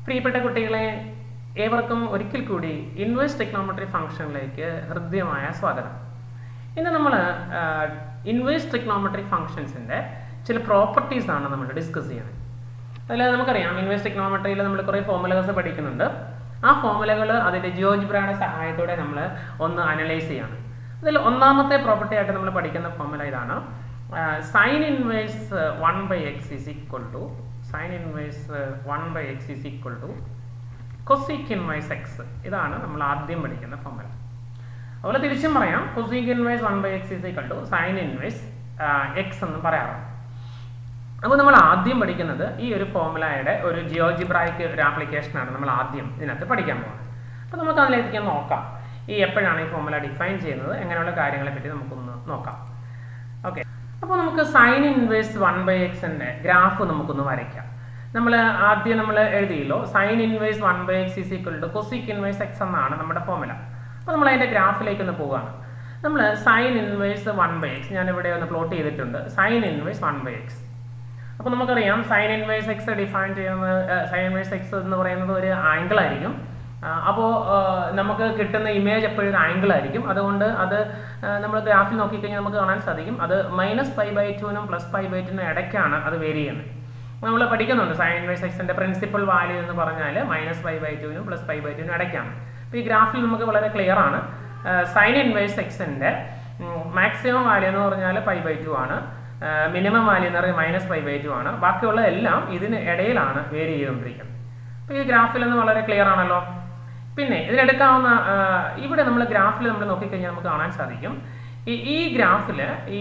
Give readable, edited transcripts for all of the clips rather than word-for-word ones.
പ്രിയപ്പെട്ട കുട്ടികളെ, ഏവർക്കും ഒരിക്കൽ കൂടി ഇൻവേഴ്സ് ട്രിഗ്നോമെട്രി ഫംഗ്ഷനിലേക്ക് ഹൃദ്യമായ സ്വാഗതം. ഇന്ന് നമ്മൾ ഇൻവേഴ്സ് ട്രിഗ്നോമെട്രി ഫംഗ്ഷൻസിൻ്റെ ചില പ്രോപ്പർട്ടീസ് ആണ് നമ്മൾ ഡിസ്കസ് ചെയ്യുന്നത്. അതിൽ നമുക്കറിയാം, ഇൻവേഴ്സ് ട്രിഗ്നോമെട്രിയിൽ നമ്മൾ കുറേ ഫോർമുലസ് പഠിക്കുന്നുണ്ട്. ആ ഫോർമുലകൾ അതിൻ്റെ ജിയോജിബ്രയുടെ സഹായത്തോടെ നമ്മൾ ഒന്ന് അനലൈസ് ചെയ്യാണ്. അതിൽ ഒന്നാമത്തെ പ്രോപ്പർട്ടി ആയിട്ട് നമ്മൾ പഠിക്കുന്ന ഫോർമുല ഇതാണ്: sine inverse 1/x is equal to sin inverse 1/x is equal to cosec inverse x. ഇതാണ് നമ്മൾ ആദ്യം പഠിക്കുന്ന ഫോർമുല. അതുപോലെ തിരിച്ചും പറയാം, cosec inverse 1/x is equal to sin inverse x എന്ന് പറയാറുണ്ട്. അപ്പോൾ നമ്മൾ ആദ്യം പഠിക്കുന്നത് ഈ ഒരു ഫോർമുലയുടെ ഒരു ജിയോജിബ്രായിക്ക് ഒരു ആപ്ലിക്കേഷനാണ് നമ്മൾ ആദ്യം ഇതിനകത്ത് പഠിക്കാൻ പോകുന്നത്. അപ്പോൾ നമുക്ക് അതിലേക്ക് നോക്കാം, ഈ എപ്പോഴാണ് ഈ ഫോർമുല ഡിഫൈൻ ചെയ്യുന്നത്, എങ്ങനെയുള്ള കാര്യങ്ങളെ പറ്റി നമുക്കൊന്ന് നോക്കാം. ഓക്കെ, അപ്പോൾ നമുക്ക് സൈൻ ഇൻവേഴ്സ് 1/xന്റെ ഗ്രാഫ് നമുക്കൊന്ന് വരയ്ക്കാം. നമ്മൾ ആദ്യം എഴുതിയല്ലോ, sine inverse 1/x is equal to cosec inverse x എന്നാണ് നമ്മുടെ ഫോർമുല. അപ്പോൾ നമ്മൾ അതിൻ്റെ ഗ്രാഫിലേക്ക് ഒന്ന് പോവുകയാണ്. നമ്മൾ സൈൻ ഇൻവേഴ്സ് 1/x ഞാനിവിടെ ഒന്ന് പ്ലോട്ട് ചെയ്തിട്ടുണ്ട്. Sine inverse 1/x. അപ്പോൾ നമുക്കറിയാം, സൈൻ ഇൻവേഴ്സ് എക്സ് ഡിഫൈൻ ചെയ്യുന്നത്, സൈൻ ഇൻവേഴ്സ് എക്സ് എന്ന് പറയുന്നത് ഒരു ആംഗിൾ ആയിരിക്കും. അപ്പോൾ നമുക്ക് കിട്ടുന്ന ഇമേജ് എപ്പോഴും ഒരു ആംഗിൾ ആയിരിക്കും. അതുകൊണ്ട് അത് നമ്മൾ ഗ്രാഫിൽ നോക്കിക്കഴിഞ്ഞാൽ നമുക്ക് കാണാൻ സാധിക്കും, അത് -π/2നും +π/2നും ഇടയ്ക്കാണ് അത് വേരി ചെയ്യുന്നത്. നമ്മൾ പഠിക്കുന്നുണ്ട് സൈൻ ഇൻവേഴ്സ് എക്സിന്റെ പ്രിൻസിപ്പൽ വാല്യൂ എന്ന് പറഞ്ഞാൽ -π/2നും +π/2നും ഇടയ്ക്കാണ്. അപ്പോൾ ഈ ഗ്രാഫിൽ നമുക്ക് വളരെ ക്ലിയർ ആണ്, സൈൻ ഇൻവേഴ്സ് എക്സിന്റെ മാക്സിമം വാല്യൂ എന്ന് പറഞ്ഞാൽ π/2 ആണ്, മിനിമം വാല്യൂ എന്ന് പറഞ്ഞാൽ -π/2 ആണ്. ബാക്കിയുള്ള എല്ലാം ഇതിന് ഇടയിലാണ് വേരി ചെയ്തുകൊണ്ടിരിക്കുന്നത്. അപ്പോൾ ഈ ഗ്രാഫിൽ നിന്ന് വളരെ ക്ലിയർ ആണല്ലോ. പിന്നെ ഇതിലെടുക്കാവുന്ന, ഇവിടെ നമ്മൾ ഗ്രാഫിൽ നമ്മൾ നോക്കിക്കഴിഞ്ഞാൽ നമുക്ക് കാണാൻ സാധിക്കും, ഈ ഗ്രാഫിൽ ഈ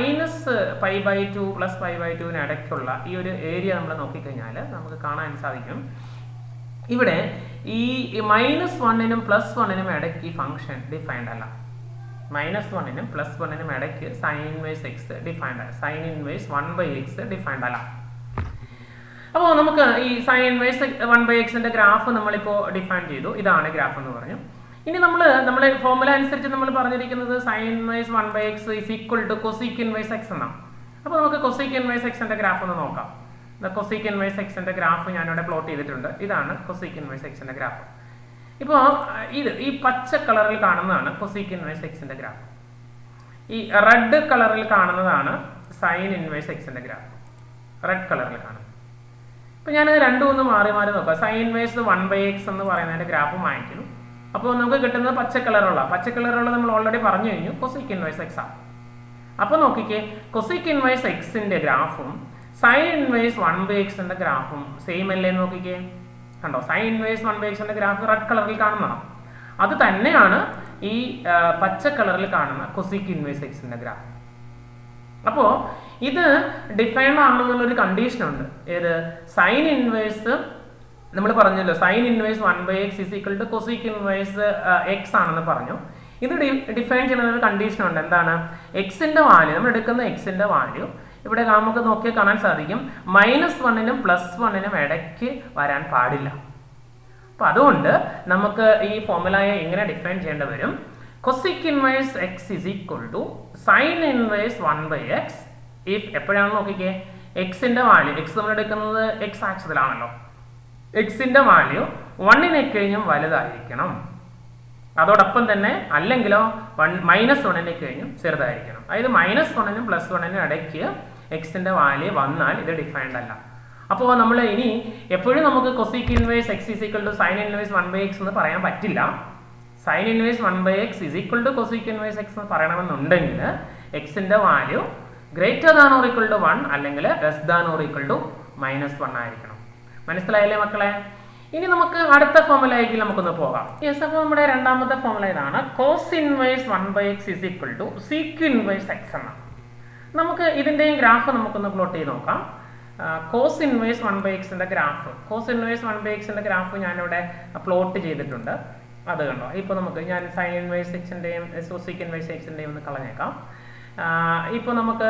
-π/2 +π/2ന് ഇടയ്ക്കുള്ള ഈ ഒരു ഏരിയ നമ്മൾ നോക്കിക്കഴിഞ്ഞാൽ നമുക്ക് കാണാൻ സാധിക്കും, ഇവിടെ ഈ -1നും +1നും ഇടയ്ക്ക് ഈ ഫംഗ്ഷൻ ഡിഫൈൻഡ് അല്ല. -1നും +1നും ഇടയ്ക്ക് സൈൻ ഇൻവേഴ്സ് എക്സ് ഡിഫൈൻഡ് അല്ല, സൈൻ ഇൻവേഴ്സ് 1/x ഡിഫൈൻഡ് അല്ല. അപ്പോൾ നമുക്ക് ഈ സൈൻ ഇൻവേഴ്സ് 1/xന്റെ ഗ്രാഫ് നമ്മളിപ്പോൾ ഡിഫൈൻ ചെയ്തു. ഇതാണ് ഗ്രാഫ് എന്ന് പറഞ്ഞു. ഇനി നമ്മുടെ ഫോർമുല അനുസരിച്ച് നമ്മൾ പറഞ്ഞിരിക്കുന്നത് sine inverse 1/x is equal to cosec inverse x എന്നാണ്. അപ്പോൾ നമുക്ക് കൊസീക് ഇൻവേഴ്സ് എക്സിന്റെ ഗ്രാഫ് ഒന്ന് നോക്കാം. കൊസീക് ഇൻവേഴ്സ് എക്സിന്റെ ഗ്രാഫ് ഞാനിവിടെ പ്ലോട്ട് ചെയ്തിട്ടുണ്ട്. ഇതാണ് കൊസീക് ഇൻവേഴ്സ് എക്സിന്റെ ഗ്രാഫ്. ഇപ്പോൾ ഈ പച്ച കളറിൽ കാണുന്നതാണ് കൊസീക് ഇൻവേഴ്സ് എക്സിന്റെ ഗ്രാഫ്. ഈ റെഡ് കളറിൽ കാണുന്നതാണ് സൈൻ ഇൻവേഴ്സ് എക്സിന്റെ ഗ്രാഫ്. റെഡ് കളറിൽ കാണുന്നത്. അപ്പോൾ ഞാൻ രണ്ടും ഒന്ന് മാറി നോക്കാം. സൈൻ ഇൻവേഴ്സ് 1/x എന്ന് പറയുന്നതിന്റെ ഗ്രാഫ് വാങ്ങിക്കുന്നു. അപ്പോൾ നമുക്ക് കിട്ടുന്നത് പച്ച കളറുള്ള നമ്മൾ ഓൾറെഡി പറഞ്ഞു കഴിഞ്ഞു, കൊസീക് ഇൻവേഴ്സ് എക്സ് ആണ്. അപ്പോൾ നോക്കിക്കേ, കൊസീക് ഇൻവേഴ്സ് എക്സിന്റെ ഗ്രാഫും സൈൻ ഇൻവേഴ്സ് 1/xന്റെ ഗ്രാഫും സെയിം അല്ലേ എന്ന് നോക്കിക്കേ. കണ്ടോ, സൈൻ ഇൻവേഴ്സ് 1/xന്റെ ഗ്രാഫ് റെഡ് കളറിൽ കാണുന്നതാണ്. അത് തന്നെയാണ് ഈ പച്ച കളറിൽ കാണുന്ന കൊസീക് ഇൻവേഴ്സ് എക്സിന്റെ ഗ്രാഫ്. അപ്പോൾ ഇത് ഡിഫൈൻഡ് ആണെന്നുള്ളൊരു കണ്ടീഷൻ ഉണ്ട്. ഏത്? സൈൻ ഇൻവേഴ്സ് നമ്മൾ പറഞ്ഞല്ലോ, sine inverse 1/x is equal to cosec inverse x ആണെന്ന് പറഞ്ഞു. ഇത് ഡിഫൈൻ ചെയ്യുന്ന ഒരു കണ്ടീഷൻ ഉണ്ട്. എന്താണ്? എക്സിന്റെ വാല്യൂ, നമ്മൾ എടുക്കുന്ന എക്സിന്റെ വാല്യൂ ഇവിടെ നമുക്ക് നോക്കിയാൽ കാണാൻ സാധിക്കും, -1നും +1നും ഇടയ്ക്ക് വരാൻ പാടില്ല. അപ്പൊ അതുകൊണ്ട് നമുക്ക് ഈ ഫോർമുലയെ എങ്ങനെ ഡിഫൈൻ ചെയ്യേണ്ടി വരും? Cosec inverse x is equal to sine inverse 1/x if, എപ്പോഴാണ് നോക്കിക്കേ, എക്സിന്റെ വാല്യൂ, എക്സ് നമ്മൾ എടുക്കുന്നത് എക്സ് ആക്സിസിലാണല്ലോ, എക്സിന്റെ വാല്യൂ 1നെ കഴിഞ്ഞും വലുതായിരിക്കണം. അതോടൊപ്പം തന്നെ അല്ലെങ്കിലോ -1നെ കഴിഞ്ഞും ചെറുതായിരിക്കണം. അതായത് -1നും +1നും ഇടയ്ക്ക് എക്സിന്റെ വാല്യൂ വന്നാൽ ഇത് ഡിഫൈൻഡ് അല്ല. അപ്പോൾ നമ്മൾ ഇനി എപ്പോഴും നമുക്ക് cosec inverse x is equal to sine inverse 1/x എന്ന് പറയാൻ പറ്റില്ല. Sine inverse 1/x is equal to cosec inverse x എന്ന് പറയണമെന്നുണ്ടെങ്കിൽ എക്സിന്റെ value greater than or equal to 1 അല്ലെങ്കിൽ less than or equal to -1 ആയിരിക്കണം. മനസ്സിലായില്ലേ മക്കളെ? ഇനി നമുക്ക് അടുത്ത ഫോർമുലയിലേക്ക് നമുക്കൊന്ന് പോകാം. യെസ്, അപ്പോൾ നമ്മുടെ രണ്ടാമത്തെ ഫോർമുല ഇതാണ്: cos inverse 1/x is equal to sec inverse x എന്നാണ്. നമുക്ക് ഇതിന്റെയും ഗ്രാഫ് നമുക്കൊന്ന് പ്ലോട്ട് ചെയ്ത് നോക്കാം. കോസ് ഇൻവേഴ്സ് 1/xന്റെ ഗ്രാഫ്, കോസ് ഇൻവേഴ്സ് 1/xന്റെ ഗ്രാഫ് ഞാനിവിടെ പ്ലോട്ട് ചെയ്തിട്ടുണ്ട്. അത് കണ്ടോ? ഇപ്പോൾ ഞാൻ സൈൻ ഇൻവേഴ്സ് എക്സിന്റെയും സീക് ഇൻവേഴ്സ് എക്സിന്റെയും ഒന്ന് കളഞ്ഞേക്കാം. ഇപ്പോൾ നമുക്ക്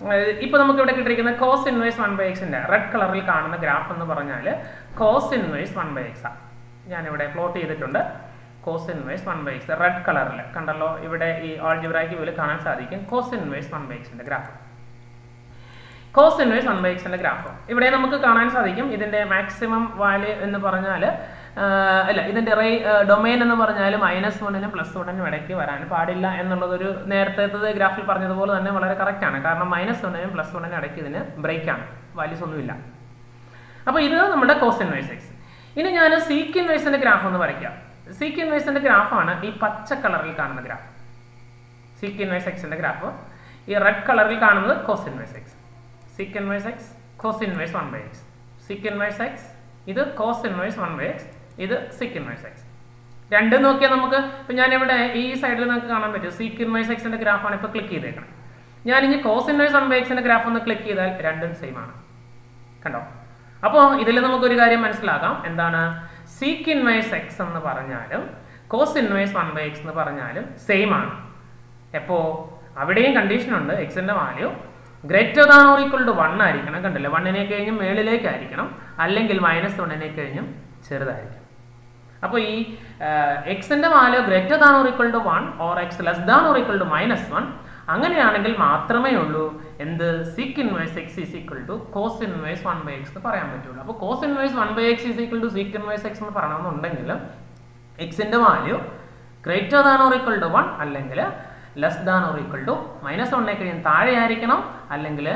ഇവിടെ കിട്ടിയിരിക്കുന്ന കോസ് ഇൻവേഴ്സ് 1/xന്റെ റെഡ് കളറിൽ കാണുന്ന ഗ്രാഫ് എന്ന് പറഞ്ഞാൽ കോസ് ഇൻവേഴ്സ് 1/x ആണ്. ഞാനിവിടെ പ്ലോട്ട് ചെയ്തിട്ടുണ്ട്. കോസ് ഇൻവേഴ്സ് 1/x റെഡ് കളറിൽ കണ്ടല്ലോ. ഇവിടെ ഈ ആൾജിബ്രായ്ക്ക് പോലും കാണാൻ സാധിക്കും കോസ് ഇൻവേഴ്സ് 1/xന്റെ ഗ്രാഫ്. കോസ് ഇൻവേഴ്സ് 1/xന്റെ ഗ്രാഫ്. ഇവിടെ നമുക്ക് കാണാൻ സാധിക്കും ഇതിന്റെ മാക്സിമം വാല്യൂ എന്ന് പറഞ്ഞാൽ അല്ല, ഇതിന്റെ ഡൊമൈൻ എന്ന് പറഞ്ഞാൽ -1നും +1നും ഇടയ്ക്ക് വരാൻ പാടില്ല എന്നുള്ളതൊരു നേരത്തെ ഗ്രാഫിൽ പറഞ്ഞതുപോലെ തന്നെ വളരെ കറക്റ്റ് ആണ്. കാരണം -1നും +1നും ഇടയ്ക്ക് ഇതിന് ബ്രേക്ക് ആണ്, വാല്യൂസ് ഒന്നുമില്ല. അപ്പോൾ ഇത് നമ്മുടെ കോസ് ഇൻവേഴ്സ് എക്സ്. ഇനി ഞാൻ സീക്ക് ഇൻവേഴ്സിന്റെ ഗ്രാഫ് ഒന്ന് വരയ്ക്കാം. സീക്ക് ഇൻവേഴ്സിന്റെ ഗ്രാഫാണ് ഈ പച്ച കളറിൽ കാണുന്ന ഗ്രാഫ്. സീക്ക് ഇൻവേഴ്സ് എക്സിന്റെ ഗ്രാഫ് ഈ റെഡ് കളറിൽ കാണുന്നത് cos inverse x. Sec inverse x, cos inverse 1/x. Sec inverse x, ഇത് കോസ് ഇൻവേഴ്സ് 1/x, ഇത് സീക്ക് ഇൻവേഴ്സ് എക്സ്. രണ്ടും നോക്കിയാൽ നമുക്ക് ഇപ്പം ഞാനിവിടെ ഈ സൈഡിൽ നമുക്ക് കാണാൻ പറ്റും സീക്ക് ഇൻവേഴ്സ് എക്സിന്റെ ഗ്രാഫാണ് ഇപ്പോൾ ക്ലിക്ക് ചെയ്തേക്കണം. ഞാനിനി കോസ് ഇൻവേഴ്സ് 1/xന്റെ ഗ്രാഫ് ഒന്ന് ക്ലിക്ക് ചെയ്താൽ രണ്ടും സെയിം ആണ്. കണ്ടോ? അപ്പോൾ ഇതിൽ നമുക്കൊരു കാര്യം മനസ്സിലാക്കാം. എന്താണ്? സീക്ക് ഇൻവേഴ്സ് എക്സ് എന്ന് പറഞ്ഞാലും കോസ് ഇൻവേഴ്സ് 1/x എന്ന് പറഞ്ഞാലും സെയിം ആണ്. എപ്പോൾ? അവിടെയും കണ്ടീഷൻ ഉണ്ട്. എക്സിന്റെ value greater than or equal to 1 ആയിരിക്കണം. കണ്ടില്ലേ? 1നെ കഴിഞ്ഞും മേളിലേക്കായിരിക്കണം, അല്ലെങ്കിൽ -1നെ കഴിഞ്ഞും ചെറുതായിരിക്കണം. അപ്പോൾ ഈ എക്സിന്റെ value greater than or equal to 1 or x less than or equal to -1 അങ്ങനെയാണെങ്കിൽ മാത്രമേ ഉള്ളൂ എന്ത് sec inverse x is equal to cos inverse 1/x എന്ന് പറയാൻ പറ്റുള്ളൂ. അപ്പോൾ cos inverse 1/x is equal to sec inverse x എന്ന് പറയണമെന്നുണ്ടെങ്കിൽ എക്സിന്റെ value greater than or equal to 1 അല്ലെങ്കിൽ less than or equal to -1നെ കഴിഞ്ഞും താഴെ ആയിരിക്കണം, അല്ലെങ്കിൽ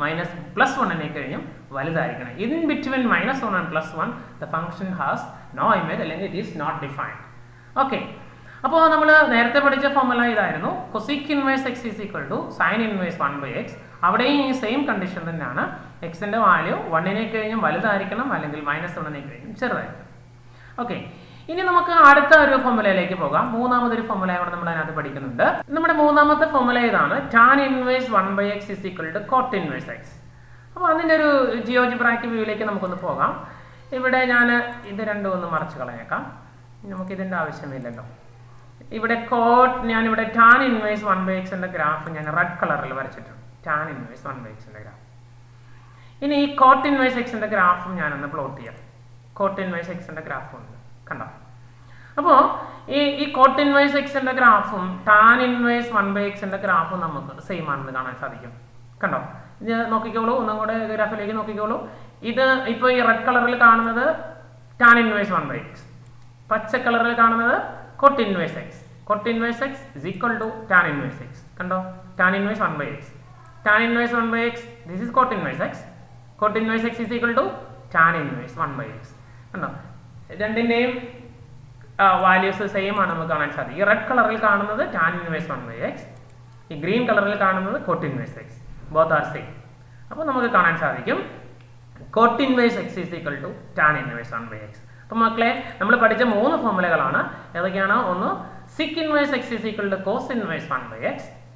+1നെ കഴിഞ്ഞും വലുതായിരിക്കണം. In between -1 and +1 the function has no image, അല്ലെങ്കിൽ it is not defined. Okay, അപ്പോൾ നമ്മൾ നേരത്തെ പഠിച്ച ഫോർമുല ഇതായിരുന്നു. Cosec inverse x is equal to sine inverse 1/x. അവിടെയും ഈ സെയിം കണ്ടീഷൻ തന്നെയാണ്. എക്സിന്റെ വാല്യൂ 1നെ കഴിഞ്ഞും വലുതായിരിക്കണം, അല്ലെങ്കിൽ -1നെ കഴിഞ്ഞും ചെറുതായിരിക്കണം. ഓക്കെ, ഇനി നമുക്ക് അടുത്ത ഒരു ഫോർമുലയിലേക്ക് പോകാം. മൂന്നാമതൊരു ഫോർമുല അവിടെ നമ്മൾ അതിനകത്ത് പഠിക്കുന്നുണ്ട്. നമ്മുടെ മൂന്നാമത്തെ ഫോർമുല ഇതാണ്. Tan inverse 1/x is equal to cot inverse x. അപ്പോൾ അതിൻ്റെ ഒരു ജിയോജിബ്രാക്ക് വ്യൂയിലേക്ക് നമുക്കൊന്ന് പോകാം. ഇവിടെ ഞാൻ ഇത് രണ്ടും ഒന്ന് മറച്ച് കളഞ്ഞേക്കാം, നമുക്കിതിൻ്റെ ആവശ്യമില്ലല്ലോ. ഇവിടെ ഞാനിവിടെ ടാൻ ഇൻവേഴ്സ് 1/xന്റെ ഗ്രാഫ് ഞാൻ റെഡ് കളറിൽ വരച്ചിട്ടുണ്ട്. ടാൻ ഇൻവേഴ്സ് 1/xന്റെ ഗ്രാഫ്. ഇനി ഈ കോട്ട് ഇൻവേഴ്സ് എക്സിന്റെ ഗ്രാഫും ഞാനൊന്ന് പ്ലോട്ട് ചെയ്യാം. കോട്ട് ഇൻവേഴ്സ് എക്സിന്റെ ഗ്രാഫും ഉണ്ട്, കണ്ടോ? അപ്പോൾ ഈ കോട്ട് ഇൻവേഴ്സ് എക്സിന്റെ ഗ്രാഫും ടാൻ ഇൻവേഴ്സ് 1/xന്റെ ഗ്രാഫും നമുക്ക് സെയിം ആണെന്ന് കാണാൻ സാധിക്കും. കണ്ടോ? ഇത് നോക്കിക്കോളൂ, ഒന്നും കൂടെ ഗ്രാഫിലേക്ക് നോക്കിക്കോളൂ. ഇത് ഇപ്പോൾ ഈ റെഡ് കളറിൽ കാണുന്നത് ടാൻ ഇൻവേഴ്സ് 1/x, പച്ച കളറിൽ കാണുന്നത് cot inverse x. Cot inverse x is equal to tan inverse x. കണ്ടോ? Tan inverse 1/x. Tan inverse 1/x, this is cot inverse x. Cot inverse x is equal to tan inverse 1/x. കണ്ടോ? രണ്ടിൻ്റെയും values same ആണ് നമുക്ക് കാണാൻ സാധിക്കും. ഈ red കളറിൽ കാണുന്നത് ടാൻ ഇൻവേഴ്സ് 1/x, ഈ ഗ്രീൻ കളറിൽ കാണുന്നത് cot inverse x. Both are same. അപ്പോൾ നമുക്ക് കാണാൻ സാധിക്കും cot inverse x is equal to tan inverse 1/x. അപ്പോൾ മക്കളെ, നമ്മൾ പഠിച്ച 3 ഫോർമുലകളാണ്. ഏതൊക്കെയാണ്? ഒന്ന് sec inverse x is equal to cos inverse 1/x.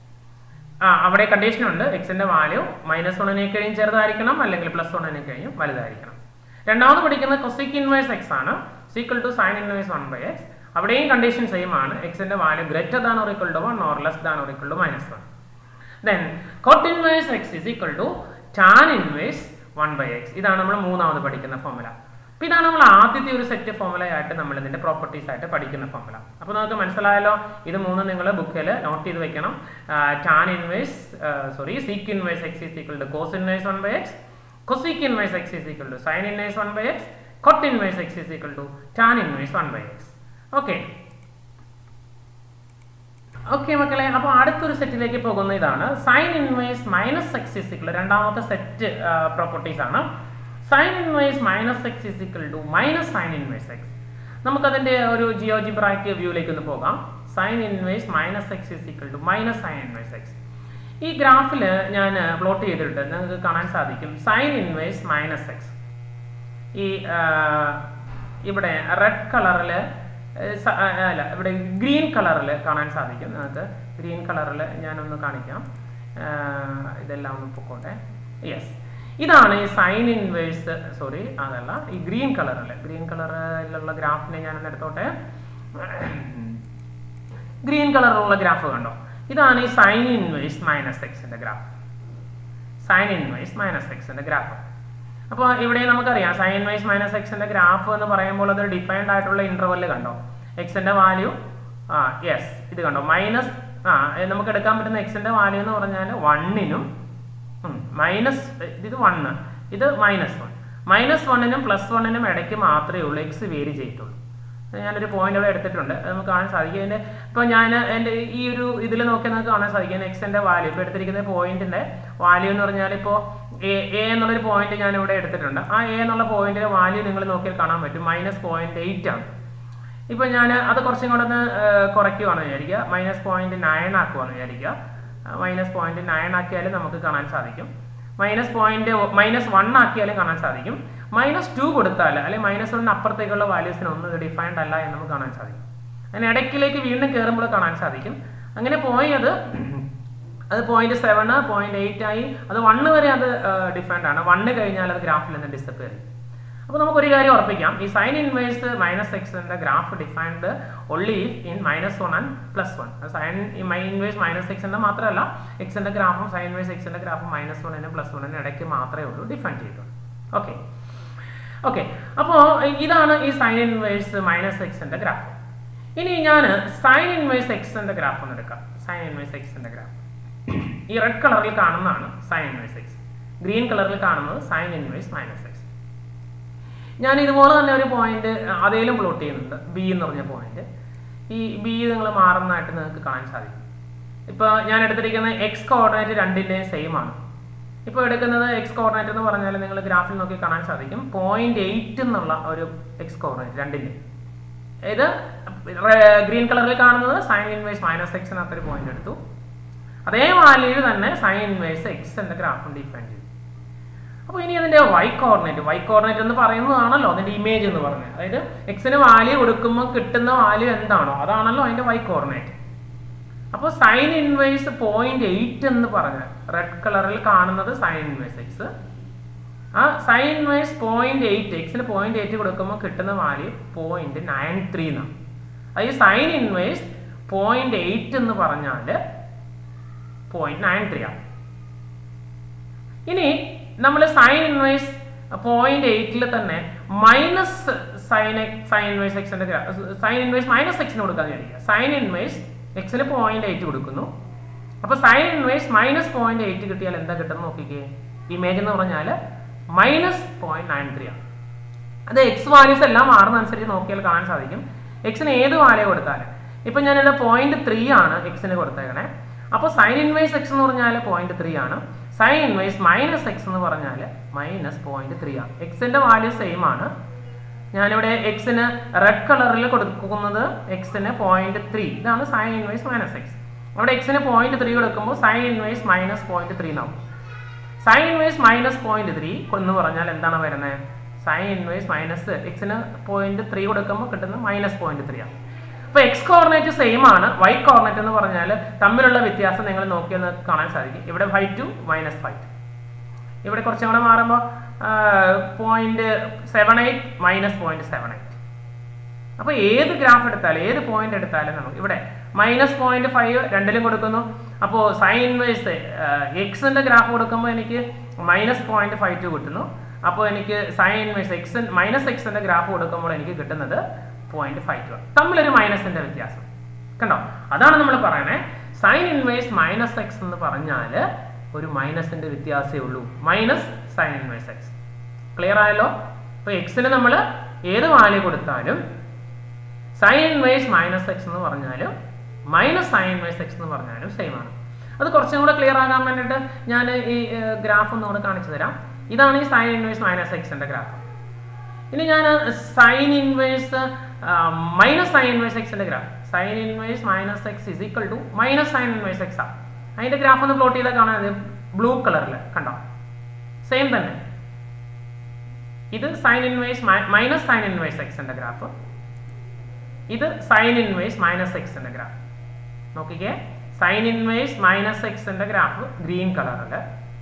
അവിടെ കണ്ടീഷൻ ഉണ്ട്. എക്സിന്റെ വാല്യൂ -1നെ കഴിഞ്ഞും ചെറുതായിരിക്കണം, അല്ലെങ്കിൽ +1നെ കഴിഞ്ഞും വലുതായിരിക്കണം. രണ്ടാമത് പഠിക്കുന്നത് കൊസിക് ഇൻവേഴ്സ് എക്സ് ആണ്, equal to sine inverse 1/x. അവിടെയും കണ്ടീഷൻ സെയിം ആണ്. എക്സിന്റെ value greater than or equal to 1 or less than or equal to -1. Then cot inverse x is equal to tan inverse 1/x. ഇതാണ് നമ്മൾ മൂന്നാമത് പഠിക്കുന്ന formula. അപ്പോൾ ഇതാണ് നമ്മൾ ആദ്യത്തെ ഒരു സെറ്റ് ഫോർമുലയായിട്ട് നമ്മൾ ഇതിന്റെ പ്രോപ്പർട്ടീസ് ആയിട്ട് പഠിക്കുന്ന ഫോർമുല. അപ്പോൾ നമുക്ക് മനസ്സിലായല്ലോ. ഇത് മൂന്നും നിങ്ങൾ ബുക്കിൽ നോട്ട് ചെയ്ത് വെക്കണം. Tan inverse sec inverse x is equal to cos inverse 1/x, cosec inverse x is equal to sine inverse 1/x, cot inverse x is equal to tan inverse 1/x. Okay മക്കളെ, അപ്പോൾ അടുത്തൊരു സെറ്റിലേക്ക് പോകുന്ന ഇതാണ് sine inverse -x is equal. രണ്ടാമത്തെ set properties ആണ്. Sine inverse -x is equal to sine inverse x. നമുക്കതിൻ്റെ ഒരു ജിയോജിബ്രാക്ക് വ്യൂയിലേക്ക് ഒന്ന് പോകാം. Sine inverse -x is equal to sine inverse x. ഈ ഗ്രാഫിൽ ഞാൻ പ്ലോട്ട് ചെയ്തിട്ട് നിങ്ങൾക്ക് കാണാൻ സാധിക്കും സൈൻ ഇൻവേഴ്സ് -x. ഈ ഇവിടെ റെഡ് കളറിൽ അല്ല, ഇവിടെ ഗ്രീൻ കളറിൽ കാണാൻ സാധിക്കും നിങ്ങൾക്ക്. ഗ്രീൻ കളറിൽ ഞാനൊന്ന് കാണിക്കാം. ഇതെല്ലാം ഒന്ന് പൊക്കോട്ടെ. യെസ്, ഇതാണ് ഈ സൈൻ ഇൻവേഴ്സ്. അതല്ല, ഈ ഗ്രീൻ കളറിലുള്ള ഗ്രാഫിനെ ഞാനൊന്ന് എടുത്തോട്ടെ. ഗ്രീൻ കളറിലുള്ള ഗ്രാഫ് കണ്ടോ? ഇതാണ് ഈ സൈൻ ഇൻവേഴ്സ് -xന്റെ ഗ്രാഫ്. സൈൻ ഇൻവേഴ്സ് -xന്റെ ഗ്രാഫ്. അപ്പോൾ ഇവിടെ നമുക്കറിയാം സൈൻ ഇൻവേഴ്സ് -xന്റെ ഗ്രാഫ് എന്ന് പറയുമ്പോൾ അതൊരു ഡിഫൈൻഡ് ആയിട്ടുള്ള ഇന്റർവെല് കണ്ടോ? എക്സിന്റെ വാല്യൂ ഇത് കണ്ടോ നമുക്ക് എടുക്കാൻ പറ്റുന്ന എക്സിന്റെ വാല്യൂ എന്ന് പറഞ്ഞാൽ 1നും മൈനസ് ഇത് 1, ഇത് -1. -1നും +1നും ഇടയ്ക്ക് മാത്രമേ ഉള്ളൂ എക്സ് വേരി ചെയ്യത്തുള്ളൂ. ഞാനൊരു പോയിന്റ് അവിടെ എടുത്തിട്ടുണ്ട്, അത് നമുക്ക് കാണാൻ സാധിക്കും. അതിൻ്റെ ഇപ്പോൾ ഞാൻ എൻ്റെ ഈ ഒരു ഇതിൽ നോക്കിയാൽ നമുക്ക് കാണാൻ സാധിക്കും എക്സിൻ്റെ വാല്യൂ. ഇപ്പോൾ എടുത്തിരിക്കുന്ന പോയിന്റിൻ്റെ വാല്യൂ എന്ന് പറഞ്ഞാൽ ഇപ്പോൾ എ എന്നുള്ളൊരു പോയിന്റ് ഞാൻ ഇവിടെ എടുത്തിട്ടുണ്ട്. ആ എ എന്നുള്ള പോയിന്റിൻ്റെ വാല്യൂ നിങ്ങൾ നോക്കിയാൽ കാണാൻ പറ്റും -0.8 ആണ്. ഇപ്പോൾ ഞാൻ അത് കുറച്ചും കൂടെ ഒന്ന് കുറയ്ക്കുവാണെന്ന് വിചാരിക്കുക, -0.9 ആക്കുവാണെന്ന് വിചാരിക്കുക. -0.9 ആക്കിയാലും നമുക്ക് കാണാൻ സാധിക്കും. -1 ആക്കിയാലും കാണാൻ സാധിക്കും. -2 കൊടുത്താൽ അല്ലെങ്കിൽ -1 അപ്പുറത്തേക്കുള്ള വാല്യൂസിനൊന്നും ഇത് ഡിഫൈൻഡ് അല്ല എന്ന് നമുക്ക് കാണാൻ സാധിക്കും. അതിന് ഇടയ്ക്കിലേക്ക് വീണ്ടും കയറുമ്പോൾ കാണാൻ സാധിക്കും. അങ്ങനെ പോയി അത് 0.7 0.8 ആയി, അത് 1 വരെ അത് ഡിഫൈൻഡ് ആണ്. 1 കഴിഞ്ഞാൽ അത് ഗ്രാഫിൽ നിന്ന് ഡിസപ്പിയർ ചെയ്യും. അപ്പോൾ നമുക്കൊരു കാര്യം ഉറപ്പിക്കാം, ഈ സൈൻ ഇൻവേഴ്സ് -xന്റെ graph defined only in -1 and +1. Sine inverse -xന്റെ മാത്രമല്ല, എക്സിന്റെ ഗ്രാഫും സൈൻ ഇൻവേഴ്സ് എക്സിന്റെ ഗ്രാഫും -1നും +1നും ഇടയ്ക്ക് മാത്രമേ ഉള്ളൂ ഡിഫൈൻ ചെയ്തിട്ടുള്ളൂ. ഓക്കെ അപ്പോൾ ഇതാണ് ഈ സൈൻ ഇൻവേഴ്സ് -xന്റെ ഗ്രാഫ്. ഇനി ഞാൻ സൈൻ ഇൻവേഴ്സ് എക്സിന്റെ ഗ്രാഫ് ഒന്ന് എടുക്കാം. സൈൻ ഇൻവേഴ്സ് എക്സിന്റെ ഗ്രാഫ് ഈ റെഡ് കളറിൽ കാണുന്നതാണ് സൈൻ ഇൻവേഴ്സ് എക്സ്, ഗ്രീൻ കളറിൽ കാണുന്നത് സൈൻ ഇൻവേഴ്സ് -x. ഞാൻ ഇതുപോലെ തന്നെ ഒരു പോയിന്റ് അതേലും പ്ലോട്ട് ചെയ്യുന്നുണ്ട്, ബി എന്ന് പറഞ്ഞ പോയിന്റ്. ഈ ബി നിങ്ങൾ മാറുന്നതായിട്ട് നിങ്ങൾക്ക് കാണാൻ സാധിക്കും. ഇപ്പോൾ ഞാൻ എടുത്തിരിക്കുന്ന എക്സ് കോർഡിനേറ്റ് രണ്ടിൻ്റെയും സെയിം ആണ്. ഇപ്പോൾ എടുക്കുന്നത് എക്സ് കോർഡിനേറ്റ് എന്ന് പറഞ്ഞാൽ നിങ്ങൾ ഗ്രാഫിൽ നോക്കി കാണാൻ സാധിക്കും 0.8 എന്നുള്ള ഒരു എക്സ് കോർഡിനേറ്റ് രണ്ടിൻ്റെ. ഇത് ഗ്രീൻ കളറിൽ കാണുന്നത് സൈൻ ഇൻവേഴ്സ് -x എന്നൊരു പോയിന്റ് എടുത്തു. അതേ വാല്യൂ തന്നെ സൈൻ ഇൻവേഴ്സ് എക്സിന്റെ ഗ്രാഫും ഡിഫൈൻ ചെയ്തു. അപ്പോൾ ഇനി അതിന്റെ y കോർഡിനേറ്റ് എന്ന് പറയുന്നതാണല്ലോ അതിന്റെ ഇമേജ് എന്ന് പറഞ്ഞത്. അതായത് എക്സിന് വാല്യൂ കൊടുക്കുമ്പോൾ കിട്ടുന്ന വാല്യൂ എന്താണോ അതാണല്ലോ അതിന്റെ y കോർഡിനേറ്റ്. അപ്പോൾ സൈൻ ഇൻവേഴ്സ് 0.8 എന്ന് പറഞ്ഞാൽ റെഡ് കളറിൽ കാണുന്നത് സൈൻ ഇൻവേഴ്സ് എക്സ്. ആ സൈൻ ഇൻവേഴ്സ് 0.8 എക്സിന് 0.8 കൊടുക്കുമ്പോൾ കിട്ടുന്ന വാല്യൂ 0.93 എന്നാണ്. അത് ഈ സൈൻ ഇൻവേഴ്സ് 0.8 എന്ന് പറഞ്ഞാൽ 0.93 ആണ്. ഇനി നമ്മൾ സൈൻ ഇൻവേഴ്സ് 0.8 തന്നെ മൈനസ് സൈൻ ഇൻവേഴ്സ് എക്സിന്റെ സൈൻ ഇൻവേഴ്സ് -x കൊടുക്കാന്ന് വിചാരിക്കുക. സൈൻ ഇൻവേഴ്സ് എക്സിന് 0.8 കൊടുക്കുന്നു. അപ്പൊ സൈൻ ഇൻവേഴ്സ് -0.8 കിട്ടിയാൽ എന്താ കിട്ടുന്നത് നോക്കിക്കേ. ഇമേജ് എന്ന് പറഞ്ഞാൽ -0.93 ആണ്. അത് എക്സ് വാല്യൂസ് എല്ലാം മാറുന്ന അനുസരിച്ച് നോക്കിയാൽ കാണാൻ സാധിക്കും എക്സിന് ഏത് വാല്യൂ കൊടുത്താലും. ഇപ്പൊ ഞാനിവിടെ 0.3 ആണ് എക്സിന് കൊടുത്തേക്കണേ. അപ്പോൾ സൈൻ ഇൻവേഴ്സ് എക്സ് എന്ന് പറഞ്ഞാൽ 0.3 ആണ്. സൈൻ ഇൻവേഴ്സ് -x എന്ന് പറഞ്ഞാൽ -0.3 ആണ്. എക്സിന്റെ വാല്യൂ സെയിം ആണ്. ഞാനിവിടെ എക്സിന് റെഡ് കളറിൽ കൊടുക്കുന്നത് എക്സിന് 0.3, ഇതാണ് സൈൻ ഇൻവേഴ്സ് -x. അവിടെ എക്സിന് 0.3 കൊടുക്കുമ്പോൾ സൈൻ ഇൻവേഴ്സ് -0.3 എന്നാവും. സൈൻ ഇൻവേഴ്സ് -0.3 എന്ന് പറഞ്ഞാൽ എന്താണ് വരുന്നത്? സൈൻ ഇൻവേഴ്സ് എക്സിന് 0.3 കൊടുക്കുമ്പോൾ കിട്ടുന്നത് -0.3 ആണ്. അപ്പോൾ എക്സ് കോർഡിനേറ്റ് സെയിം ആണ്. y കോർഡിനേറ്റ് എന്ന് പറഞ്ഞാൽ തമ്മിലുള്ള വ്യത്യാസം നിങ്ങൾ നോക്കിയാൽ കാണാൻ സാധിക്കും. ഇവിടെ 5 -5, ഇവിടെ കുറച്ചും കൂടെ മാറുമ്പോൾ 0.78 -0.78. അപ്പോൾ ഏത് ഗ്രാഫ് എടുത്താലും ഏത് പോയിന്റ് എടുത്താലും നമുക്ക് ഇവിടെ -0.5 രണ്ടിലും കൊടുക്കുന്നു. അപ്പോൾ സൈൻ ഇൻവേഴ്സ് എക്സിന്റെ ഗ്രാഫ് കൊടുക്കുമ്പോൾ എനിക്ക് -0.52 കിട്ടുന്നു. അപ്പോൾ എനിക്ക് സൈൻ ഇൻവേഴ്സ് -xന്റെ ഗ്രാഫ് കൊടുക്കുമ്പോൾ എനിക്ക് കിട്ടുന്നത് 0.52. തമ്മിലൊരു മൈനസിന്റെ വ്യത്യാസം കണ്ടോ? അതാണ് നമ്മൾ പറയണേ സൈൻ ഇൻവേഴ്സ് -x എന്ന് പറഞ്ഞാൽ ഒരു മൈനസിന്റെ വ്യത്യാസമേ ഉള്ളൂ. Minus sine inverse x. Clear ആയല്ലോ? ഇപ്പൊ എക്സിന് നമ്മൾ ഏത് വാല്യൂ കൊടുത്താലും സൈൻ ഇൻവേഴ്സ് -x എന്ന് പറഞ്ഞാലും മൈനസ് സൈൻ ഇൻവേഴ്സ് എക്സ് എന്ന് പറഞ്ഞാലും സെയിം ആണ്. അത് കുറച്ചും കൂടെ ക്ലിയർ ആകാൻ വേണ്ടിയിട്ട് ഞാൻ ഈ ഗ്രാഫ് ഒന്നുകൂടെ കാണിച്ചു തരാം. ഇതാണ് ഈ സൈൻ ഇൻവേഴ്സ് -xന്റെ ഗ്രാഫ്. ഇനി ഞാൻ സൈൻ ഇൻവേഴ്സ് സൈൻ ഇൻവേഴ്സ് എക്സിന്റെ graph. Sine inverse -x is equal to sine inverse x ആണ്. അതിന്റെ ഗ്രാഫ് ഒന്ന് പ്ലോട്ട് ചെയ്താൽ കാണാൻ ബ്ലൂ കളറിൽ കണ്ടോ? സെയിം തന്നെ. ഇത് സൈൻ ഇൻവേഴ്സ് സൈൻ ഇൻവേഴ്സ് എക്സിന്റെ ഗ്രാഫ്. ഇത് സൈൻ ഇൻവേഴ്സ് -xന്റെ ഗ്രാഫ്. നോക്കിക്കേ, സൈൻ ഇൻവേഴ്സ് -xന്റെ ഗ്രാഫ് ഗ്രീൻ കളറിൽ,